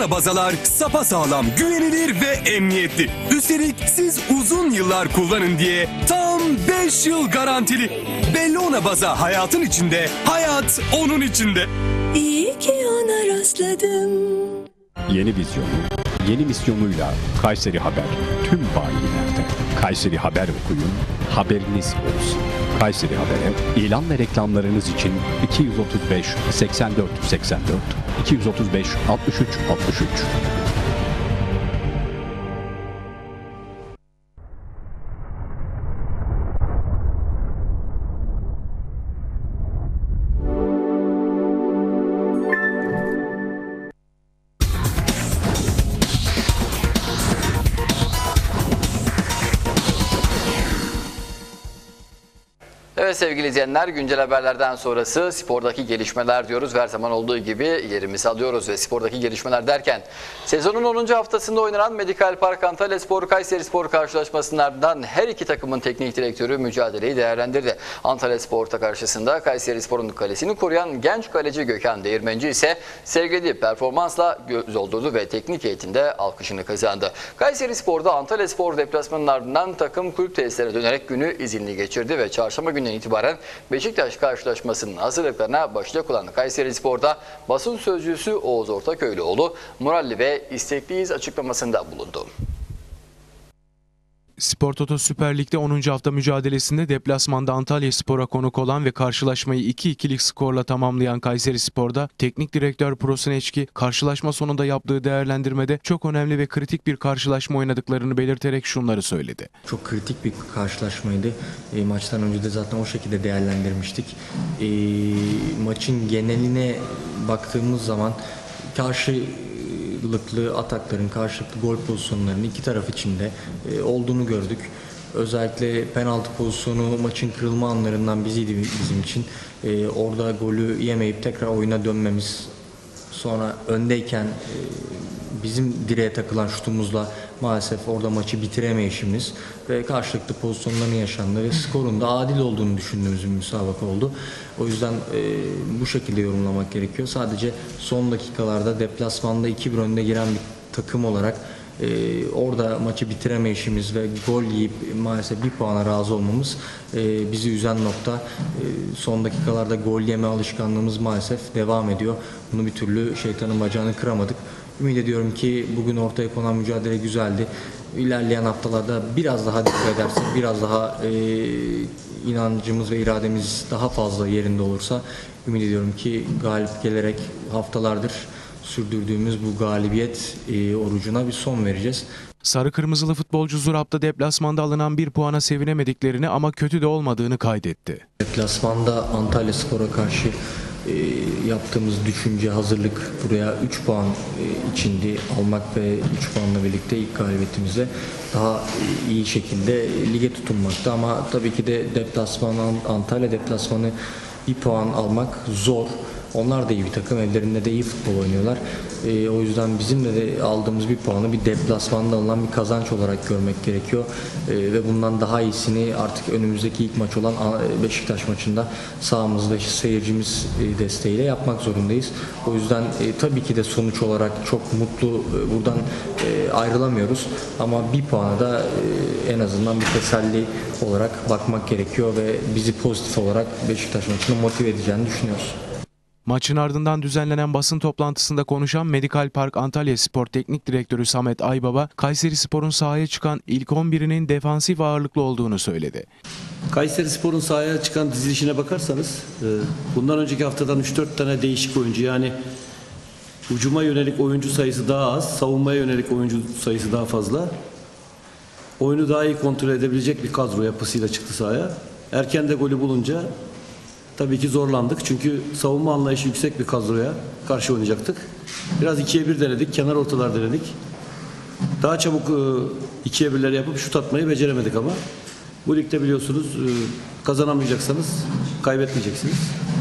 Bellona bazalar sapasağlam, güvenilir ve emniyetli. Üstelik siz uzun yıllar kullanın diye tam beş yıl garantili. Bellona baza hayatın içinde, hayat onun içinde. İyi ki ona rastladım. Yeni vizyonu, yeni misyonuyla Kayseri Haber tüm bayilerde. Kayseri Haber okuyun, haberiniz olsun. Kayseri Haber'e ilan ve reklamlarınız için iki yüz otuz beş seksen dört seksen dört, iki yüz otuz beş altmış üç altmış üç. Evet sevgili izleyenler, güncel haberlerden sonrası spordaki gelişmeler diyoruz ve her zaman olduğu gibi yerimizi alıyoruz ve spordaki gelişmeler derken sezonun onuncu haftasında oynanan Medikal Park Antalya Spor Kayseri Spor karşılaşmasının ardından her iki takımın teknik direktörü mücadeleyi değerlendirdi. Antalya Spor karşısında Kayseri Spor'un kalesini koruyan genç kaleci Gökhan Değirmenci ise sergilediği performansla göz doldurdu ve teknik heyetinde alkışını kazandı. Kayseri Spor'da Antalya Spor deplasmanının ardından takım kulüp tesislerine dönerek günü izinli geçirdi ve çarşamba günü itibaren Beşiktaş karşılaşmasının hazırlıklarına başlayacak olan Kayseri Spor'da basın sözcüsü Oğuz Ortaköylüoğlu moralli ve istekliyiz açıklamasında bulundu. Spor Toto Süper Lig'de onuncu hafta mücadelesinde deplasmanda Antalya Spor'a konuk olan ve karşılaşmayı iki ikilik skorla tamamlayan Kayseri Spor'da teknik direktör Prosinečki karşılaşma sonunda yaptığı değerlendirmede çok önemli ve kritik bir karşılaşma oynadıklarını belirterek şunları söyledi. Çok kritik bir karşılaşmaydı. E, maçtan önce de zaten o şekilde değerlendirmiştik. E, maçın geneline baktığımız zaman karşı karşılıklı atakların, karşılıklı gol pozisyonlarının iki taraf içinde e, olduğunu gördük. Özellikle penaltı pozisyonu maçın kırılma anlarından biziydi bizim için. E, orada golü yemeyip tekrar oyuna dönmemiz, sonra öndeyken e, bizim direğe takılan şutumuzla maalesef orada maçı bitiremeyişimiz ve karşılıklı pozisyonların yaşandığı ve skorun da adil olduğunu düşündüğümüz bir müsabaka oldu. O yüzden e, bu şekilde yorumlamak gerekiyor. Sadece son dakikalarda deplasmanda iki bir önde giren bir takım olarak e, orada maçı bitiremeyişimiz ve gol yiyip maalesef bir puana razı olmamız e, bizi üzen nokta. E, son dakikalarda gol yeme alışkanlığımız maalesef devam ediyor. Bunu bir türlü şeytanın bacağını kıramadık. Ümit ediyorum ki bugün ortaya konan mücadele güzeldi. İlerleyen haftalarda biraz daha dikkat edersek, biraz daha e, inancımız ve irademiz daha fazla yerinde olursa ümit ediyorum ki galip gelerek haftalardır sürdürdüğümüz bu galibiyet e, orucuna bir son vereceğiz. Sarı Kırmızılı futbolcu Zurab'da deplasmanda alınan bir puana sevinemediklerini ama kötü de olmadığını kaydetti. Deplasmanda Antalya Spor'a karşı E, yaptığımız düşünce, hazırlık buraya üç puan e, içindi almak ve üç puanla birlikte ilk galibiyetimizle daha e, iyi şekilde lige tutunmakta, ama tabii ki de deplasman, Antalya deplasmanı bir puan almak zor. Onlar da iyi bir takım, evlerinde de iyi futbol oynuyorlar. E, o yüzden bizim de, de aldığımız bir puanı bir deplasmanda alınan bir kazanç olarak görmek gerekiyor. E, ve bundan daha iyisini artık önümüzdeki ilk maç olan Beşiktaş maçında sahamızda seyircimiz e, desteğiyle yapmak zorundayız. O yüzden e, tabii ki de sonuç olarak çok mutlu e, buradan e, ayrılamıyoruz. Ama bir puana da e, en azından bir teselli olarak bakmak gerekiyor ve bizi pozitif olarak Beşiktaş maçını motive edeceğini düşünüyoruz. Maçın ardından düzenlenen basın toplantısında konuşan Medikal Park Antalya Spor Teknik Direktörü Samet Aybaba, Kayseri Spor'un sahaya çıkan ilk on birinin defansif ağırlıklı olduğunu söyledi. Kayseri Spor'un sahaya çıkan dizilişine bakarsanız bundan önceki haftadan üç dört tane değişik oyuncu, yani hücuma yönelik oyuncu sayısı daha az, savunmaya yönelik oyuncu sayısı daha fazla. Oyunu daha iyi kontrol edebilecek bir kadro yapısıyla çıktı sahaya. Erken de golü bulunca tabii ki zorlandık, çünkü savunma anlayışı yüksek bir kadroya karşı oynayacaktık. Biraz ikiye bir denedik, kenar ortalar denedik. Daha çabuk ikiye birler yapıp şut atmayı beceremedik ama bu ligde biliyorsunuz kazanamayacaksanız kaybetmeyeceksiniz.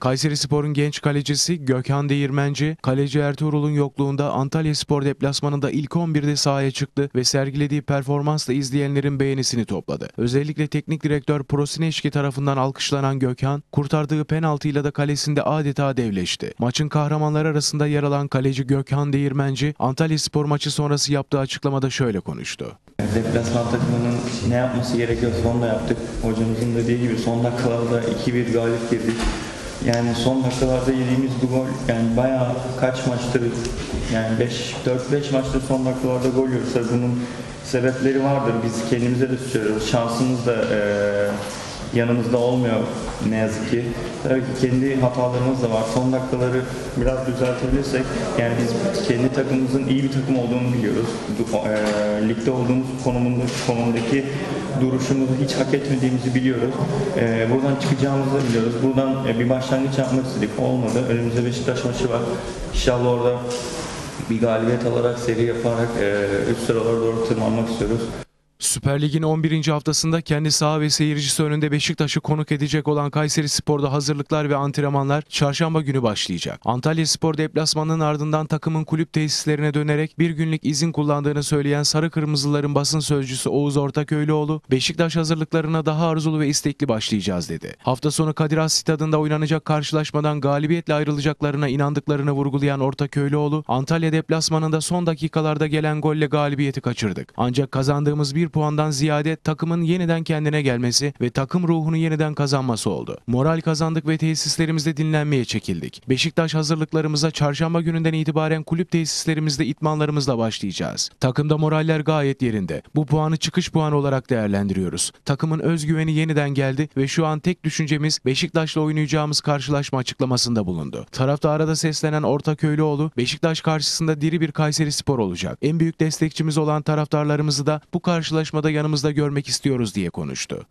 Kayserispor'un genç kalecisi Gökhan Değirmenci, kaleci Ertuğrul'un yokluğunda Antalyaspor deplasmanında ilk on birde sahaya çıktı ve sergilediği performansla izleyenlerin beğenisini topladı. Özellikle teknik direktör Prosineşki tarafından alkışlanan Gökhan, kurtardığı penaltıyla da kalesinde adeta devleşti. Maçın kahramanları arasında yer alan kaleci Gökhan Değirmenci, Antalyaspor maçı sonrası yaptığı açıklamada şöyle konuştu. Deplasman takımının ne yapması gerekiyorsa onu da yaptık. Hocamızın dediği gibi son dakikalarda iki bir galip girdik. Yani son dakikalarda yediğimiz bu gol, yani bayağı kaç maçtır, yani beş dört beş maçtır son dakikalarda gol yiyoruz. Tabii bunun sebepleri vardır. Biz kendimize de suçluyoruz. Şansımız da e, yanımızda olmuyor ne yazık ki. Tabii ki kendi hatalarımız da var. Son dakikaları biraz düzeltebilirsek, yani biz kendi takımımızın iyi bir takım olduğunu biliyoruz. E, ligde olduğumuz konumunda, konumdaki duruşumuzu hiç hak etmediğimizi biliyoruz. E, buradan çıkacağımızı da biliyoruz. Buradan e, bir başlangıç yapmak istedik. Olmadı. Önümüzde Beşiktaş maçı var. İnşallah orada bir galibiyet alarak, seri yaparak e, üst sıralara doğru tırmanmak istiyoruz. Süper Lig'in on birinci haftasında kendi saha ve seyircisi önünde Beşiktaş'ı konuk edecek olan Kayserispor'da hazırlıklar ve antrenmanlar çarşamba günü başlayacak. Antalyaspor deplasmanının ardından takımın kulüp tesislerine dönerek bir günlük izin kullandığını söyleyen Sarı Kırmızıların basın sözcüsü Oğuz Ortaköylüoğlu, Beşiktaş hazırlıklarına daha arzulu ve istekli başlayacağız dedi. Hafta sonu Kadir Has Stadında oynanacak karşılaşmadan galibiyetle ayrılacaklarına inandıklarını vurgulayan Ortaköylüoğlu, Antalya deplasmanında son dakikalarda gelen golle galibiyeti kaçırdık. Ancak kazandığımız bir puandan ziyade takımın yeniden kendine gelmesi ve takım ruhunu yeniden kazanması oldu. Moral kazandık ve tesislerimizde dinlenmeye çekildik. Beşiktaş hazırlıklarımıza çarşamba gününden itibaren kulüp tesislerimizde idmanlarımızla başlayacağız. Takımda moraller gayet yerinde. Bu puanı çıkış puanı olarak değerlendiriyoruz. Takımın özgüveni yeniden geldi ve şu an tek düşüncemiz Beşiktaş'la oynayacağımız karşılaşma açıklamasında bulundu. Taraftara da seslenen Ortaköylüoğlu, Beşiktaş karşısında diri bir Kayserispor olacak. En büyük destekçimiz olan taraftarlarımızı da bu karşılaşma yanımızda görmek istiyoruz diye konuştu.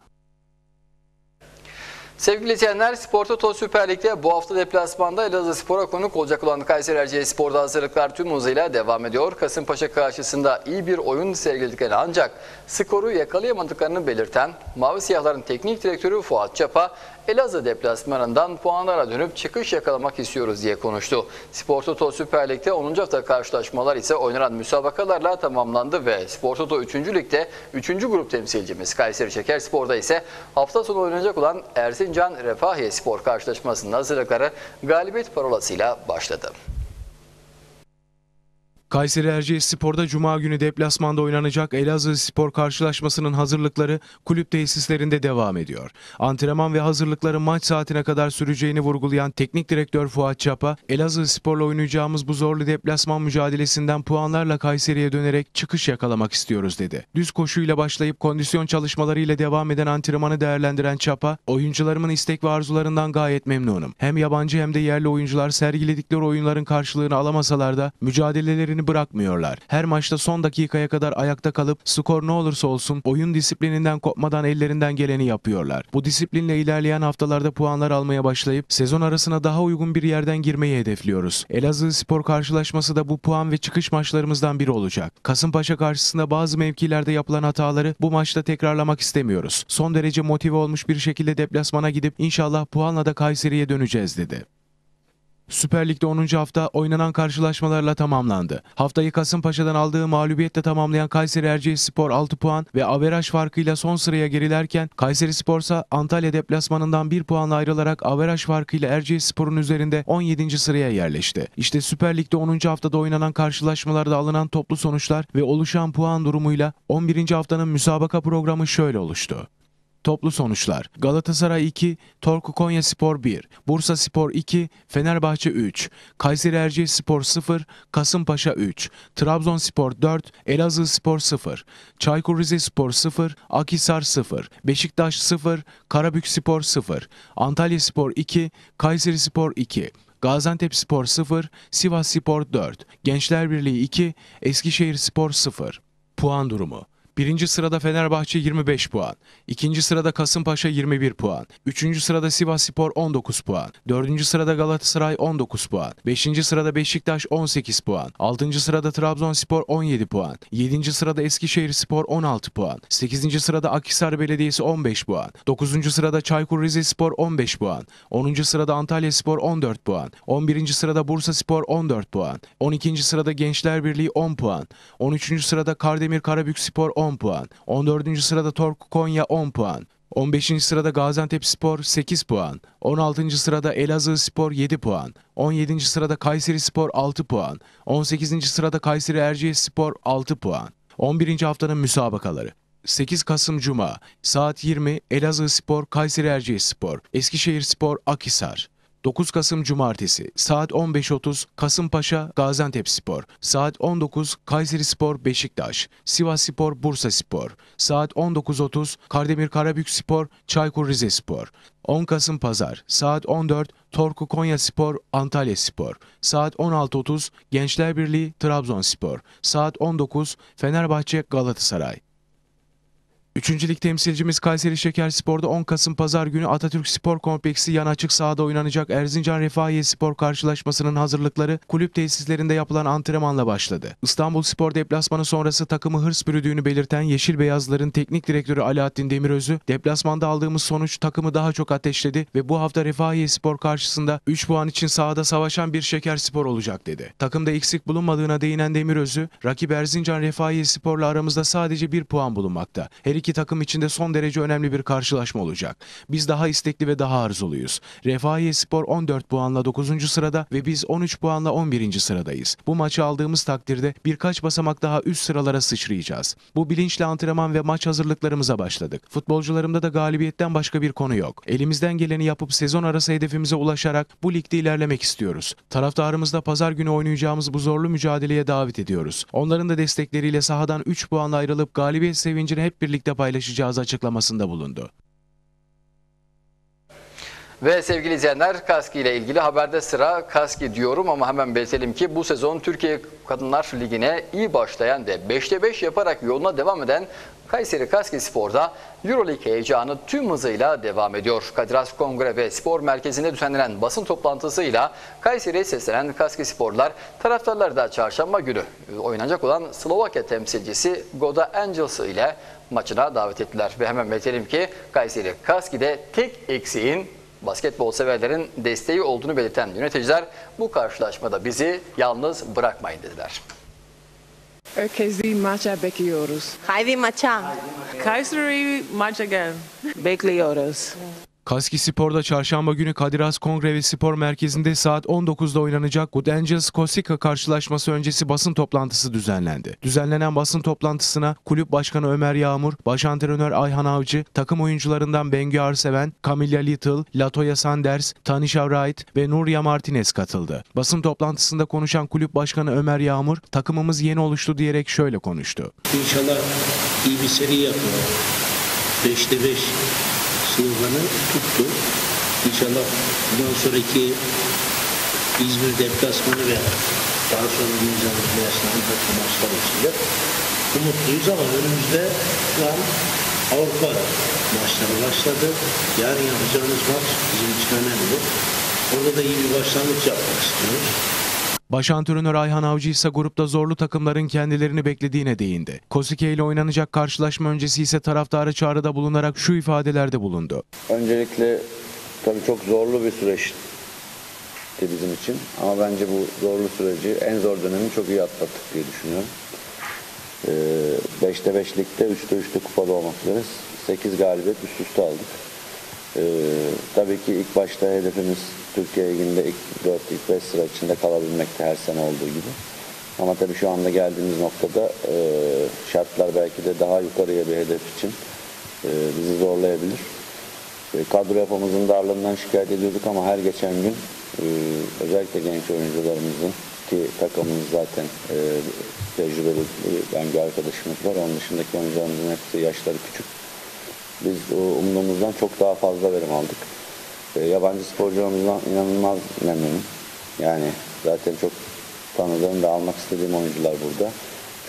Sevgili izleyenler, Spor Toto Süper Lig'de bu hafta deplasmanda Elazığspor'a konuk olacak olan Kayseri Erciyesspor'da hazırlıklar tüm hızıyla devam ediyor. Kasımpaşa karşısında iyi bir oyun sergiledikleri ancak skoru yakalayamadıklarını belirten Mavi Siyahların teknik direktörü Fuat Çapa, Elazığ deplasmanından puanlara dönüp çıkış yakalamak istiyoruz diye konuştu. Spor Toto Süper Lig'de onuncu hafta karşılaşmalar ise oynanan müsabakalarla tamamlandı ve Spor Toto üçüncü Lig'de üçüncü grup temsilcimiz Kayseri Şekerspor'da ise hafta sonu oynanacak olan Erzincan Refahiyespor karşılaşmasının hazırlıkları galibiyet parolasıyla başladı. Kayseri Erciyesspor'da Cuma günü deplasmanda oynanacak Elazığspor karşılaşmasının hazırlıkları kulüp tesislerinde devam ediyor. Antrenman ve hazırlıkların maç saatine kadar süreceğini vurgulayan teknik direktör Fuat Çapa, Elazığspor'la oynayacağımız bu zorlu deplasman mücadelesinden puanlarla Kayseri'ye dönerek çıkış yakalamak istiyoruz dedi. Düz koşuyla başlayıp kondisyon çalışmalarıyla devam eden antrenmanı değerlendiren Çapa, oyuncularımın istek ve arzularından gayet memnunum. Hem yabancı hem de yerli oyuncular sergiledikleri oyunların karşılığını alamasalar da mücadelelerini bırakmıyorlar. Her maçta son dakikaya kadar ayakta kalıp skor ne olursa olsun oyun disiplininden kopmadan ellerinden geleni yapıyorlar. Bu disiplinle ilerleyen haftalarda puanlar almaya başlayıp sezon arasına daha uygun bir yerden girmeyi hedefliyoruz. Elazığspor karşılaşması da bu puan ve çıkış maçlarımızdan biri olacak. Kasımpaşa karşısında bazı mevkilerde yapılan hataları bu maçta tekrarlamak istemiyoruz. Son derece motive olmuş bir şekilde deplasmana gidip inşallah puanla da Kayseri'ye döneceğiz dedi. Süper Lig'de onuncu hafta oynanan karşılaşmalarla tamamlandı. Haftayı Kasımpaşa'dan aldığı mağlubiyetle tamamlayan Kayseri Erciyesspor altı puan ve averaj farkıyla son sıraya gerilerken Kayserispor ise Antalya deplasmanından bir puanla ayrılarak averaj farkıyla Erciyespor'un üzerinde on yedinci sıraya yerleşti. İşte Süper Lig'de onuncu haftada oynanan karşılaşmalarda alınan toplu sonuçlar ve oluşan puan durumuyla on birinci haftanın müsabaka programı şöyle oluştu. Toplu sonuçlar: Galatasaray iki, Torku Konyaspor bir, Bursaspor iki, Fenerbahçe üç, Kayseri Erciyesspor sıfır, Kasımpaşa üç, Trabzonspor dört, Elazığspor sıfır, Çaykur Rizespor sıfır, Akhisar sıfır, Beşiktaş sıfır, Karabükspor sıfır, Antalyaspor iki, Kayserispor iki, Gaziantepspor sıfır, Sivasspor dört, Gençlerbirliği iki, Eskişehirspor sıfır. Puan durumu: Birinci sırada Fenerbahçe yirmi beş puan. İkinci sırada Kasımpaşa yirmi bir puan. Üçüncü sırada Sivasspor on dokuz puan. Dördüncü sırada Galatasaray on dokuz puan. Beşinci sırada Beşiktaş on sekiz puan. Altıncı sırada Trabzonspor on yedi puan. Yedinci sırada Eskişehirspor on altı puan. Sekizinci sırada Akhisar Belediyesi on beş puan. Dokuzuncu sırada Çaykur Rizespor on beş puan. Onuncu sırada Antalyaspor on dört puan. On birinci sırada Bursaspor on dört puan. On ikinci sırada Gençler Birliği on puan. On üçüncü sırada Kardemir Karabükspor on puan. On dördüncü sırada Torku Konya on puan. on beşinci sırada Gaziantepspor sekiz puan. on altıncı sırada Elazığspor yedi puan. on yedinci sırada Kayserispor altı puan. on sekizinci sırada Kayseri Erciyesspor altı puan. on birinci haftanın müsabakaları. sekiz Kasım Cuma saat yirmi Elazığspor Kayseri Erciyesspor, Eskişehirspor Akhisar. dokuz Kasım Cumartesi saat on beş otuz Kasımpaşa Gaziantepspor, saat on dokuz Kayserispor Beşiktaş, Sivasspor Bursaspor, saat on dokuz otuz Kardemir Karabükspor Çaykur Rizespor. on Kasım Pazar saat on dört Torku Konyaspor Antalyaspor, saat on altı otuz Gençler Birliği Trabzonspor, saat on dokuz Fenerbahçe Galatasaray. Üçüncü lig temsilcimiz Kayseri Şekerspor'da on Kasım Pazar günü Atatürk Spor Kompleksi yan açık sahada oynanacak Erzincan Refahiyespor karşılaşmasının hazırlıkları kulüp tesislerinde yapılan antrenmanla başladı. İstanbulspor deplasmanı sonrası takımı hırs bürüdüğünü belirten Yeşil Beyazlıların teknik direktörü Alaaddin Demirözü, deplasmanda aldığımız sonuç takımı daha çok ateşledi ve bu hafta Refahiyespor karşısında üç puan için sahada savaşan bir Şekerspor olacak dedi. Takımda eksik bulunmadığına değinen Demirözü, rakip Erzincan Refahiyespor'la aramızda sadece bir puan bulunmakta. Her iki takım için de son derece önemli bir karşılaşma olacak. Biz daha istekli ve daha arzuluyuz. Refahiyespor on dört puanla dokuzuncu sırada ve biz on üç puanla on birinci sıradayız. Bu maçı aldığımız takdirde birkaç basamak daha üst sıralara sıçrayacağız. Bu bilinçle antrenman ve maç hazırlıklarımıza başladık. Futbolcularımda da galibiyetten başka bir konu yok. Elimizden geleni yapıp sezon arası hedefimize ulaşarak bu ligde ilerlemek istiyoruz. Taraftarımızda pazar günü oynayacağımız bu zorlu mücadeleye davet ediyoruz. Onların da destekleriyle sahadan üç puanla ayrılıp galibiyet sevincini hep birlikte paylaşacağız açıklamasında bulundu. Ve sevgili izleyenler, Kaski ile ilgili haberde sıra. Kaski diyorum ama hemen belirtelim ki bu sezon Türkiye Kadınlar Ligi'ne iyi başlayan ve beşte beş yaparak yoluna devam eden Kayseri Kaskispor'da Euroleague heyecanı tüm hızıyla devam ediyor. Kadir Has Kongre ve Spor Merkezi'nde düzenlenen basın toplantısıyla Kayseri'ye seslenen Kaskisporlar taraftarları da çarşamba günü oynanacak olan Slovakya temsilcisi Goda Angels ile maçına davet ettiler. Ve hemen belirtelim ki Kayseri Kaski'de tek eksiğin basketbol severlerin desteği olduğunu belirten yöneticiler bu karşılaşmada bizi yalnız bırakmayın dediler. Herkesi maça bekliyoruz. Haydi maça. Kayseri maça gel. Bekliyoruz. Kaskispor'da çarşamba günü Kadir Has Kongre ve Spor Merkezi'nde saat on dokuzda oynanacak Good Angels Korsika karşılaşması öncesi basın toplantısı düzenlendi. Düzenlenen basın toplantısına Kulüp Başkanı Ömer Yağmur, Baş Antrenör Ayhan Avcı, takım oyuncularından Bengü Arseven, Camilla Little, Latoya Sanders, Tanisha Wright ve Nuria Martinez katıldı. Basın toplantısında konuşan Kulüp Başkanı Ömer Yağmur, takımımız yeni oluştu diyerek şöyle konuştu. İnşallah iyi bir seri yapıyor. beşte beş sloganı tuttu. İnşallah bundan sonraki İzmir deplasmanı ve daha sonra Gümrük Belediyesi'nin maçlar olacak. Umutluyuz ama önümüzde şu an Avrupa maçları başladı. Yarın yapacağımız maç bizim için önemli. Orada da iyi bir başlangıç yapmak istiyoruz. Baş antrenör Ayhan Avcı ise grupta zorlu takımların kendilerini beklediğine değindi. Kosike ile oynanacak karşılaşma öncesi ise taraftarı çağrıda bulunarak şu ifadelerde bulundu. Öncelikle tabii çok zorlu bir süreçti bizim için ama bence bu zorlu süreci, en zor dönemi çok iyi atlattık diye düşünüyorum. beşte beş ligde, üçte üçte kupada olmak üzere sekiz galibiyet üst üste aldık. Ee, tabii ki ilk başta hedefimiz Türkiye Ligi'nde ilk dört, ilk beş sıra içinde kalabilmekte her sene olduğu gibi. Ama tabii şu anda geldiğimiz noktada e, şartlar belki de daha yukarıya bir hedef için e, bizi zorlayabilir. E, kadro yapımızın darlığından şikayet ediyorduk ama her geçen gün e, özellikle genç oyuncularımızın, ki takımımız zaten e, tecrübeli bir arkadaşımız var. Onun dışındaki oyuncularımızın hepsi yaşları küçük. Biz umduğumuzdan çok daha fazla verim aldık. E, yabancı sporcularımızdan inanılmaz memnunum. Yani zaten çok tanıdığım ve almak istediğim oyuncular burada.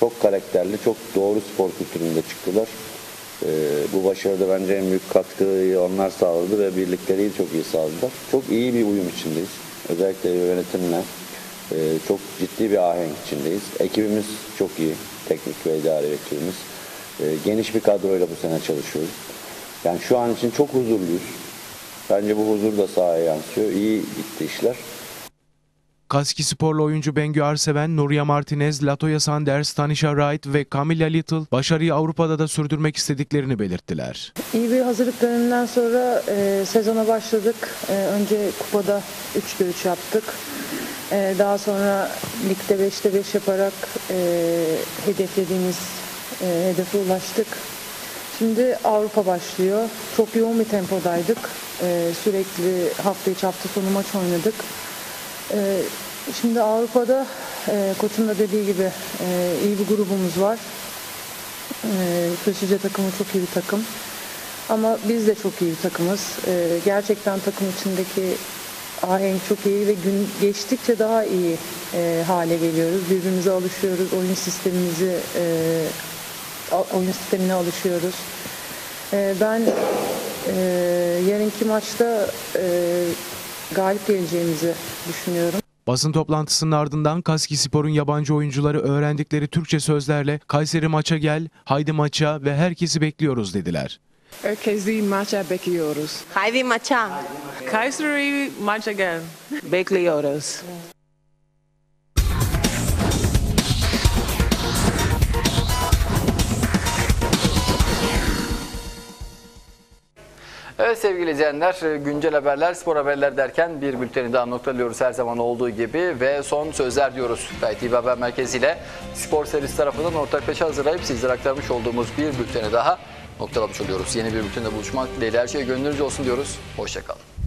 çok karakterli, çok doğru spor kültüründe çıktılar. Ee, bu başarıda bence en büyük katkıyı onlar sağladı ve birlikteliği çok iyi sağladılar. Çok iyi bir uyum içindeyiz. Özellikle yönetimle e, çok ciddi bir ahenk içindeyiz. Ekibimiz çok iyi, teknik ve idari ekibimiz. E, geniş bir kadroyla bu sene çalışıyoruz. Yani şu an için çok huzurluyuz. Bence bu huzur da sahaya yansıyor. İyi gitti işler. Kaskisporlu oyuncu Bengü Arseven, Nuria Martinez, Latoya Sanders, Tanisha Wright ve Camilla Little başarıyı Avrupa'da da sürdürmek istediklerini belirttiler. İyi bir hazırlık döneminden sonra e, sezona başladık. E, önce kupada üçte üç yaptık. E, daha sonra ligde beşte beş yaparak e, hedeflediğimiz e, hedefe ulaştık. Şimdi Avrupa başlıyor. Çok yoğun bir tempodaydık. E, sürekli hafta içi hafta sonu maç oynadık. E, şimdi Avrupa'da e, koçun da dediği gibi e, iyi bir grubumuz var. E, Kırşıca takımı çok iyi bir takım. Ama biz de çok iyi bir takımız. E, gerçekten takım içindeki ahenk çok iyi ve gün geçtikçe daha iyi e, hale geliyoruz. Birbirimize alışıyoruz. Oyun sistemimizi e, oyun sistemine alışıyoruz. E, ben e, yarınki maçta e, galip geleceğimizi düşünüyorum. Basın toplantısının ardından Kaskispor'un yabancı oyuncuları öğrendikleri Türkçe sözlerle "Kayseri maça gel, haydi maça ve herkesi bekliyoruz" dediler. Herkesi maça bekliyoruz. Haydi maça. Kayseri maça gel. Bekliyoruz. Evet sevgili izleyenler, güncel haberler, spor haberler derken bir bülteni daha noktalıyoruz her zaman olduğu gibi ve son sözler diyoruz. Gayet iyi haber merkezi ile spor serisi tarafından ortaklaşa hazırlayıp sizlere aktarmış olduğumuz bir bülteni daha noktalamış oluyoruz. Yeni bir bültende buluşmak dileğiyle her şey gönlünüzce olsun diyoruz. Hoşçakalın.